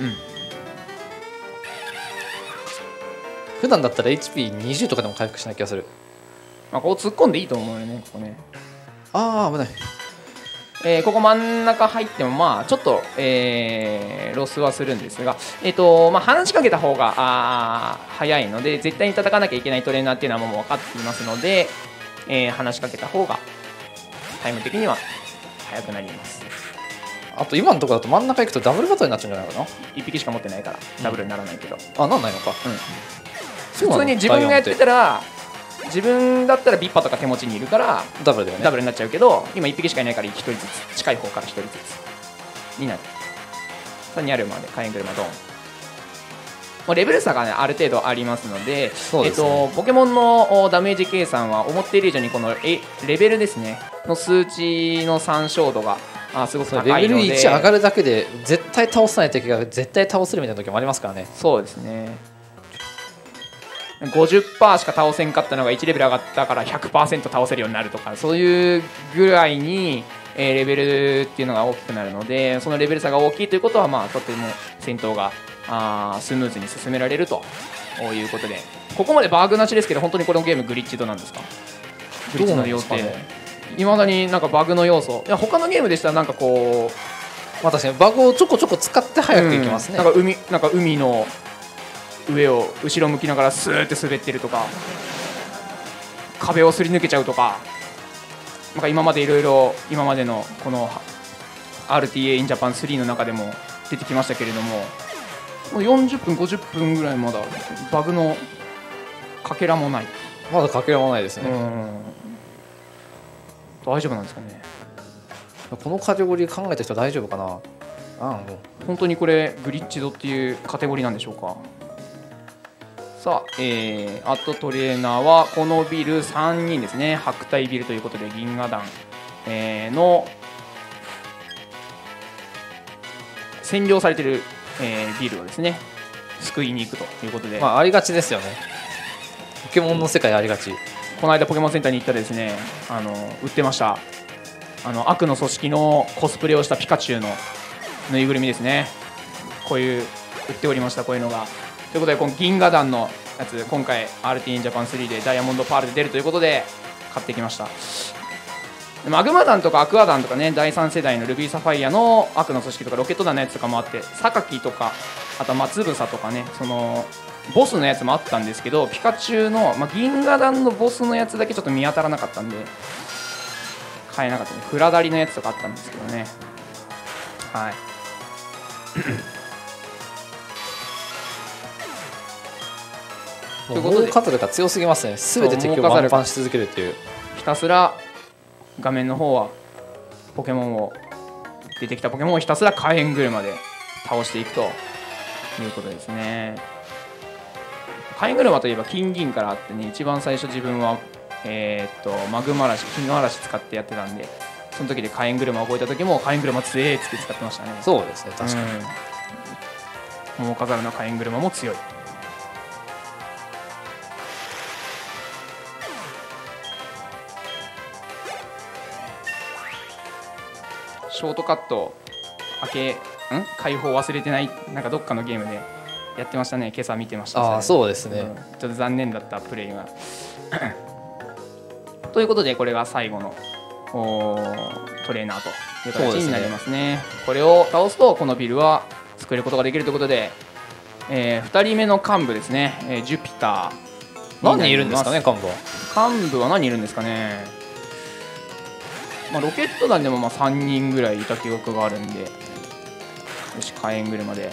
Speaker 2: 普段だったら エイチピーにじゅう とかでも回復しない気がする。
Speaker 1: まあ、ここ突っ込んでいいと思うよね、ここね。
Speaker 2: ああ危ない。
Speaker 1: えー、ここ真ん中入ってもまあちょっと、えー、ロスはするんですが、えーとまあ、話しかけた方があ早いので、絶対に叩かなきゃいけないトレーナーっていうのはもう分かっていますので、えー、話しかけた方がタイム的には速くなります。
Speaker 2: あと今のところだと真ん中行くとダブルバトルになっちゃうんじゃないかな。
Speaker 1: いっぴきしか持ってないからダブルにならないけど、
Speaker 2: うん、あなんないのか、うん、
Speaker 1: 普通に自分がやってたら自分だったらビッパとか手持ちにいるから
Speaker 2: ダブルだよね。
Speaker 1: ダブルになっちゃうけど、今いっぴきしかいないからひとりずつ近い方からひとりずつになる。さあにあるまで火炎車ドン。もうレベル差が、ね、ある程度ありますので、
Speaker 2: そうですね、
Speaker 1: えっと、ポケモンのダメージ計算は思っている以上にこのレベルですねの数値の参照度があすごく高いので、
Speaker 2: レベルいち上がるだけで絶対倒さない敵が絶対倒せるみたいな時もありますからね。
Speaker 1: そうですね。ごじゅっパーセント しか倒せんかったのがいちレベル上がったから ひゃくパーセント 倒せるようになるとか、そういうぐらいに、えー、レベルっていうのが大きくなるので、そのレベル差が大きいということは、まあ、とても戦闘があスムーズに進められるということで、ここまでバグなしですけど、本当にこのゲームグリッチドなんですか？グリッチの要素いまだになんかバグの要素、いや他のゲームでしたらなんかこう、
Speaker 2: まあ、確かにバグをちょこちょこ使って早くいきますね、
Speaker 1: うん、なんか海なんか海の上を後ろ向きながらスーって滑ってるとか、壁をすり抜けちゃうとか、なんか今までいろいろ今までのこの アールティーエー in Japan スリーの中でも出てきましたけれども、もうよんじゅっぷんごじゅっぷんぐらいまだバグのかけらもない。
Speaker 2: まだかけらもないですね。
Speaker 1: うん大丈夫なんですかね。
Speaker 2: このカテゴリー考えた人は大丈夫かな。ああ
Speaker 1: 本当にこれグリッチドっていうカテゴリーなんでしょうか。さあ、えー、あとトレーナーはこのビルさんにんですね。白帯ビルということで銀河団、えー、の占領されている、えー、ビルをですね救いに行くということで、
Speaker 2: まあありがちですよね。ポケモンの世界ありがち。
Speaker 1: この間ポケモンセンターに行ったらですね、あの売ってました。あの悪の組織のコスプレをしたピカチュウのぬいぐるみですね。こういう売っておりました。こういうのがということで、この銀河団のやつ今回 アールティー in Japan スリーでダイヤモンドパールで出るということで買ってきました。マグマ団とかアクア団とかね、だいさん世代のルビーサファイアの悪の組織とかロケット団のやつとかもあって、榊とかあとは松房とかね、そのボスのやつもあったんですけど、ピカチュウの、まあ、銀河団のボスのやつだけちょっと見当たらなかったんで買えなかったね。フラダリのやつとかあったんですけどね。はい
Speaker 2: ということで、カズルが強すぎますね。すべて敵をワンパンし続けるっていう。
Speaker 1: ひたすら画面の方はポケモンを出てきたポケモンをひたすら火炎車で倒していくということですね。火炎車といえば金銀からあってね、一番最初自分はえー、っとマグマ嵐、金の嵐使ってやってたんで、その時で火炎車を覚えた時も火炎車強えって使ってましたね。
Speaker 2: そうですね、確かに。
Speaker 1: うん、桃飾るの火炎車も強い。ショートカット開けん解放忘れてない、なんかどっかのゲームでやってましたね。今朝見てました。
Speaker 2: ああそうですね、うん、
Speaker 1: ちょっと残念だったプレイがということで、これが最後のトレーナーという形になりますね。これを倒すとこのビルは作ることができるということで、えー、ふたりめの幹部ですね、えー、ジュピター。
Speaker 2: 何人いるんですかね、幹部は。
Speaker 1: 幹部は何人いるんですかね。まあ、ロケット団でもまあさんにんぐらいいた記憶があるんで、よし火炎車で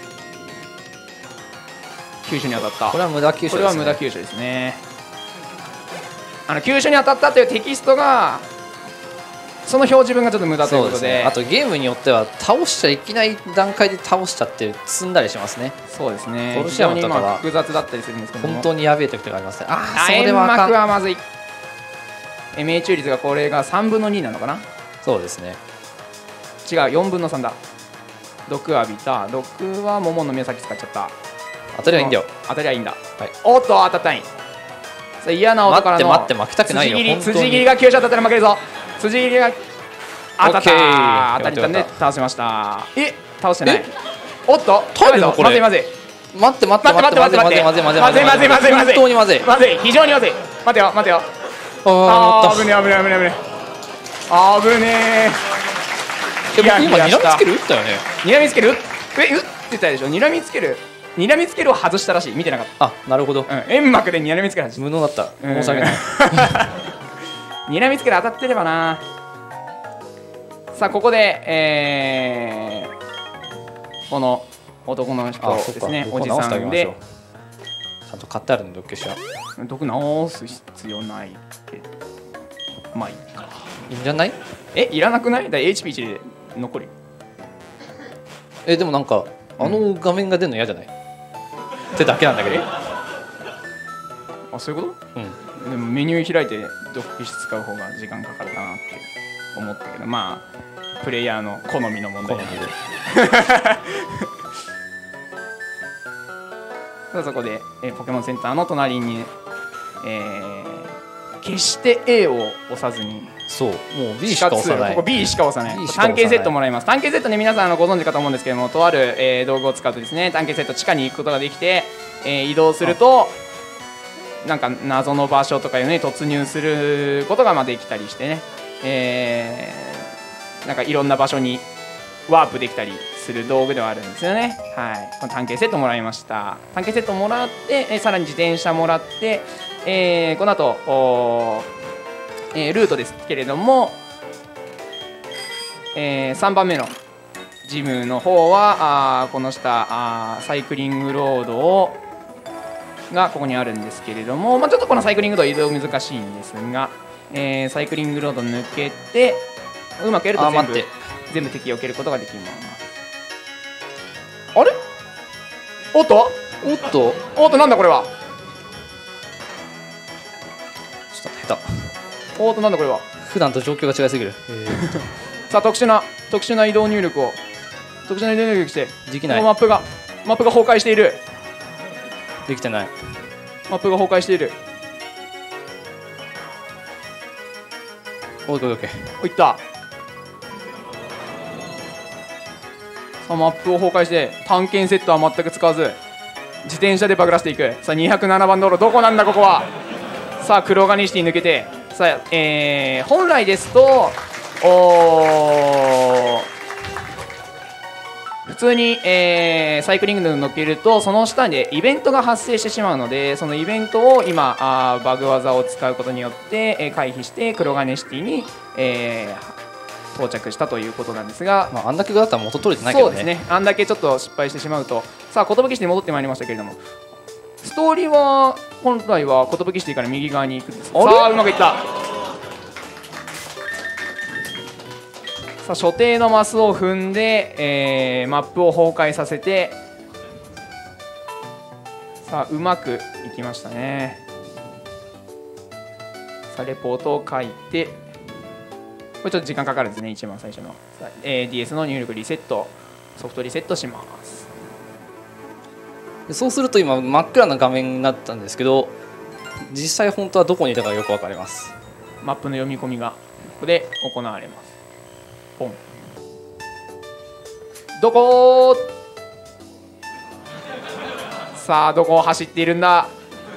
Speaker 1: 急所に当たった。
Speaker 2: これは無駄急所ですね。
Speaker 1: これは無駄急所ですね。あの急所に当たったというテキストが、その表示文がちょっと無駄ということ で, で、ね、
Speaker 2: あとゲームによっては倒しちゃいけない段階で倒しちゃって積んだりしますね。
Speaker 1: そうですね。
Speaker 2: トルシアムとかは
Speaker 1: 複雑だったりするんですけども、
Speaker 2: 本当にやべえ時とかありますね。あ
Speaker 1: あ、それはあかん。煙幕はまずい。命中率がこれがさんぶんのになのかな。
Speaker 2: そうですね。
Speaker 1: 違う、よんぶんのさんだ。毒浴びた。毒は桃の宮崎使っちゃった。
Speaker 2: 当たりはいいんだよ。
Speaker 1: 当たりはいいんだ、
Speaker 2: はい、
Speaker 1: おっと当たったん。嫌な音からの
Speaker 2: 待って待って負けたくないよ。
Speaker 1: 辻切り辻切りが急所当たったら負けるぞ。辻切りが当たった。当たりたんで倒しました。え倒してない。おっと
Speaker 2: タイムのこれ
Speaker 1: まずいまずい
Speaker 2: 待って待って待って待って待って待って待って
Speaker 1: まずいまずいまずいまずい
Speaker 2: 本当にまずい
Speaker 1: まずい非常にまずい。待てよ待てよ。ああ危ねえ危ねえ危ねえ危ねえ危ね
Speaker 2: え。今にらみつける打ったよね。
Speaker 1: にらみつけるえ打ってたでしょ。にらみつけるにらみつけるを外したらしい。見てなかった。
Speaker 2: あ、なるほど、
Speaker 1: うん、煙幕でにらみつける
Speaker 2: 無能だった。申し訳ない。
Speaker 1: にらみつける当たってればな。 さあここで、えー、この男の人ですね、おじさんで
Speaker 2: ちゃんと買ってあるんで、毒消しは
Speaker 1: 毒直す必要ないけど、まあいいか。
Speaker 2: いいんじゃない？
Speaker 1: え、いらなくない？だ エイチピーいち で残る。
Speaker 2: え、でもなんかあの画面が出るの嫌じゃない？ってだけなんだけど。
Speaker 1: あ、そういうこと？
Speaker 2: うん。
Speaker 1: でもメニュー開いて毒消し使う方が時間かかるかなって思ったけど、まあプレイヤーの好みの問題なのでそこで、えー、ポケモンセンターの隣に、えー、決して A を押さずに、
Speaker 2: そう、もう B しか押さない。
Speaker 1: ここ B しか押さない。単形セットもらいます。単形セットね、皆さんあのご存知かと思うんですけども、とある、えー、道具を使うとですね、単形セット地下に行くことができて、えー、移動するとなんか謎の場所とかいうのに突入することがまあできたりしてね、えー、なんかいろんな場所にワープできたりする道具ではあるんですよね。はい、この単形セットもらいました。単形セットもらって、えー、さらに自転車もらって、えー、この後お、えー、ルートですけれども、えー、さんばんめのジムの方はあこの下あサイクリングロードをがここにあるんですけれども、まあ、ちょっとこのサイクリングロード移動難しいんですが、えー、サイクリングロード抜けてうまくやると全部全部敵を避けることができます。あれ？おっと
Speaker 2: おっと
Speaker 1: おっと、なんだこれは。
Speaker 2: ちょっと下
Speaker 1: 手。おっと、なんだこれは。
Speaker 2: 普段と状況が違いすぎる。
Speaker 1: さあ特殊な特殊な移動入力を特殊な移動入力して
Speaker 2: できない。
Speaker 1: このマップがマップが崩壊している。
Speaker 2: できてない。
Speaker 1: マップが崩壊している。
Speaker 2: オッケーオッケー。
Speaker 1: おいった。さあマップを崩壊して探検セットは全く使わず自転車でバグらせていく。さあにひゃくななばん道路どこなんだここは。さあ黒金シティ抜けてさあ、えー、本来ですとお普通に、えー、サイクリングに乗っけるとその下でイベントが発生してしまうので、そのイベントを今あバグ技を使うことによって、えー、回避して黒金シティに、えー、到着したということなんですが、
Speaker 2: まあ、あんだけだったら元取れてないけどね。
Speaker 1: そうですね、あんだけちょっと失敗してしまうと。さあ寿市に戻ってまいりましたけれども、ストーリーは本来は寿シティから右側に行くんです。さあうまくいった。さあ所定のマスを踏んで、えー、マップを崩壊させて、さあうまくいきましたね。さあレポートを書いて、これちょっと時間かかるんですね。一番最初の、えー、ディーエス の入力リセット、ソフトリセットします。
Speaker 2: そうすると今真っ暗な画面になったんですけど、実際本当はどこにいたかよく分かります。
Speaker 1: マップの読み込みがここで行われます。ポン。どこ？さあどこを走っているんだ。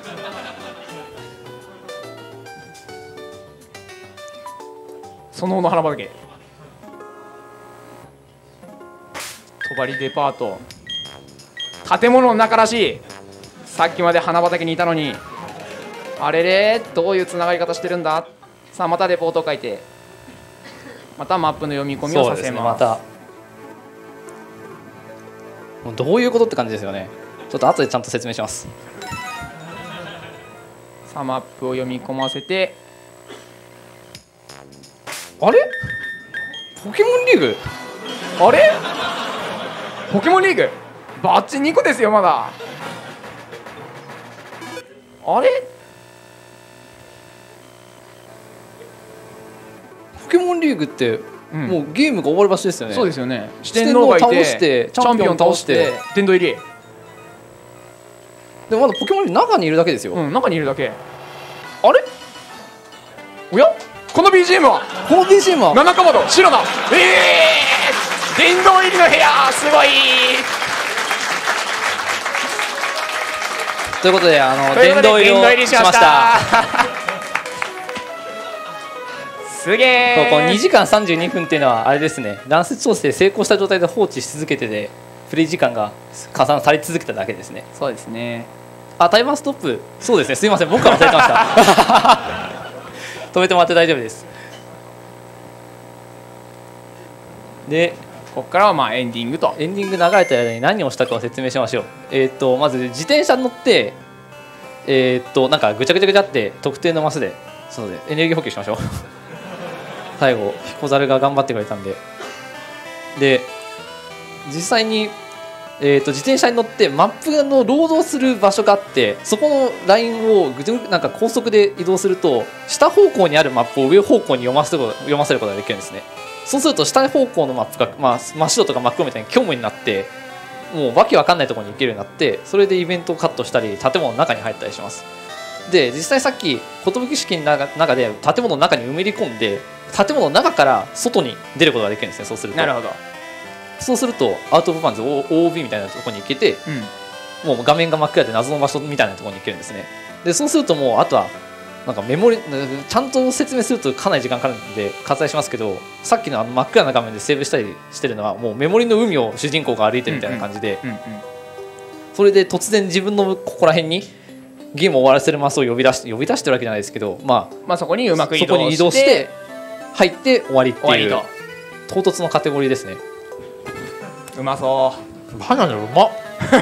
Speaker 1: そのの花畑、帳デパート、建物の中らしい。さっきまで花畑にいたのに、あれれ、どういうつながり方してるんだ。さあまたレポートを書いて、またマップの読み込みをさせます。そうですね、また
Speaker 2: もうどういうことって感じですよね。ちょっと後でちゃんと説明します。
Speaker 1: さあマップを読み込ませて、
Speaker 2: あれポケモンリーグ、
Speaker 1: あれポケモンリーグバッチにこですよまだ。あれ
Speaker 2: ポケモンリーグって、うん、もうゲームが終わる場所ですよね。
Speaker 1: そうですよね。四天王がいて
Speaker 2: 倒してチャンピオン倒して
Speaker 1: 殿堂入り。
Speaker 2: でもまだポケモンリーグ中にいるだけですよ。
Speaker 1: うん、中にいるだけ。あれおやこの ビージーエム は
Speaker 2: この ビージーエム は
Speaker 1: 七かまど白だ。えー殿堂入りの部屋すごい。
Speaker 2: ということであの殿堂入りをしました
Speaker 1: すげえ。
Speaker 2: このにじかんさんじゅうにふんっていうのはあれですね、乱接調整成功した状態で放置し続けてでプレイ時間が加算され続けただけですね。
Speaker 1: そうですね。
Speaker 2: あ、タイマーストップ、そうですね、すいません僕が忘れてました止めてもらって大丈夫です。 で
Speaker 1: ここからはまあエンディングと。
Speaker 2: エンディング流れた間に何をしたかを説明しましょう。えー、っとまず自転車に乗って、えー、っとなんかぐちゃぐちゃぐちゃって特定のマスでそうでエネルギー補給しましょう最後彦猿が頑張ってくれたんで。で実際に、えー、と自転車に乗ってマップのロードをする場所があって、そこのラインをぐちゃぐちゃなんか高速で移動すると下方向にあるマップを上方向に読ませる読ませることができるんですね。そうすると下方向のマップが、まあ、真っ白とか真っ黒みたいに虚無になって、もうわけわかんないところに行けるようになって、それでイベントをカットしたり建物の中に入ったりします。で実際さっき寿式の中で建物の中に埋めり込んで、建物の中から外に出ることができるんですね。そうすると
Speaker 1: なるほど。
Speaker 2: そうするとアウト・オブ・パンズ オービー みたいなところに行けて、うん、もう画面が真っ暗で謎の場所みたいなところに行けるんですね。でそうするともうあとはなんかメモリちゃんと説明するとかなり時間かかるんで割愛しますけど、さっきのあの真っ暗な画面でセーブしたりしてるのはもうメモリの海を主人公が歩いてるみたいな感じで、それで突然自分のここら辺にゲームを終わらせるマスを呼び出して呼び出してるわけじゃないですけど、まあ、
Speaker 1: まあそこにうまく移動して
Speaker 2: そこに移動して入って終わりっていう唐突のカテゴリーですね。
Speaker 1: うまそう。
Speaker 2: バナナうまっ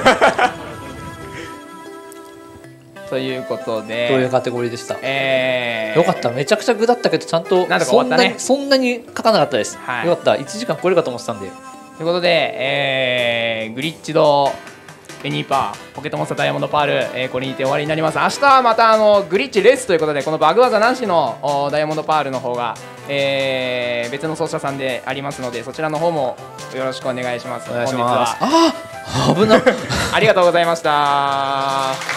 Speaker 1: ということで、
Speaker 2: というカテゴリーでした。
Speaker 1: えー、
Speaker 2: よかった。めちゃくちゃ具だったけどちゃんと
Speaker 1: なんとか終わったね。
Speaker 2: そんなに書かなかったです、
Speaker 1: はい、
Speaker 2: よかった。いちじかん超えるかと思ってたんで。
Speaker 1: ということで、えー、グリッチドエニーパーポケットモンスターダイヤモンドパール、えー、これにて終わりになります。明日はまたあのグリッチレスということで、このバグ技なしのダイヤモンドパールの方が、えー、別の奏者さんでありますので、そちらの方もよろしくお願いします。
Speaker 2: お願いします。
Speaker 1: 本日は
Speaker 2: あー危な
Speaker 1: ありがとうございました。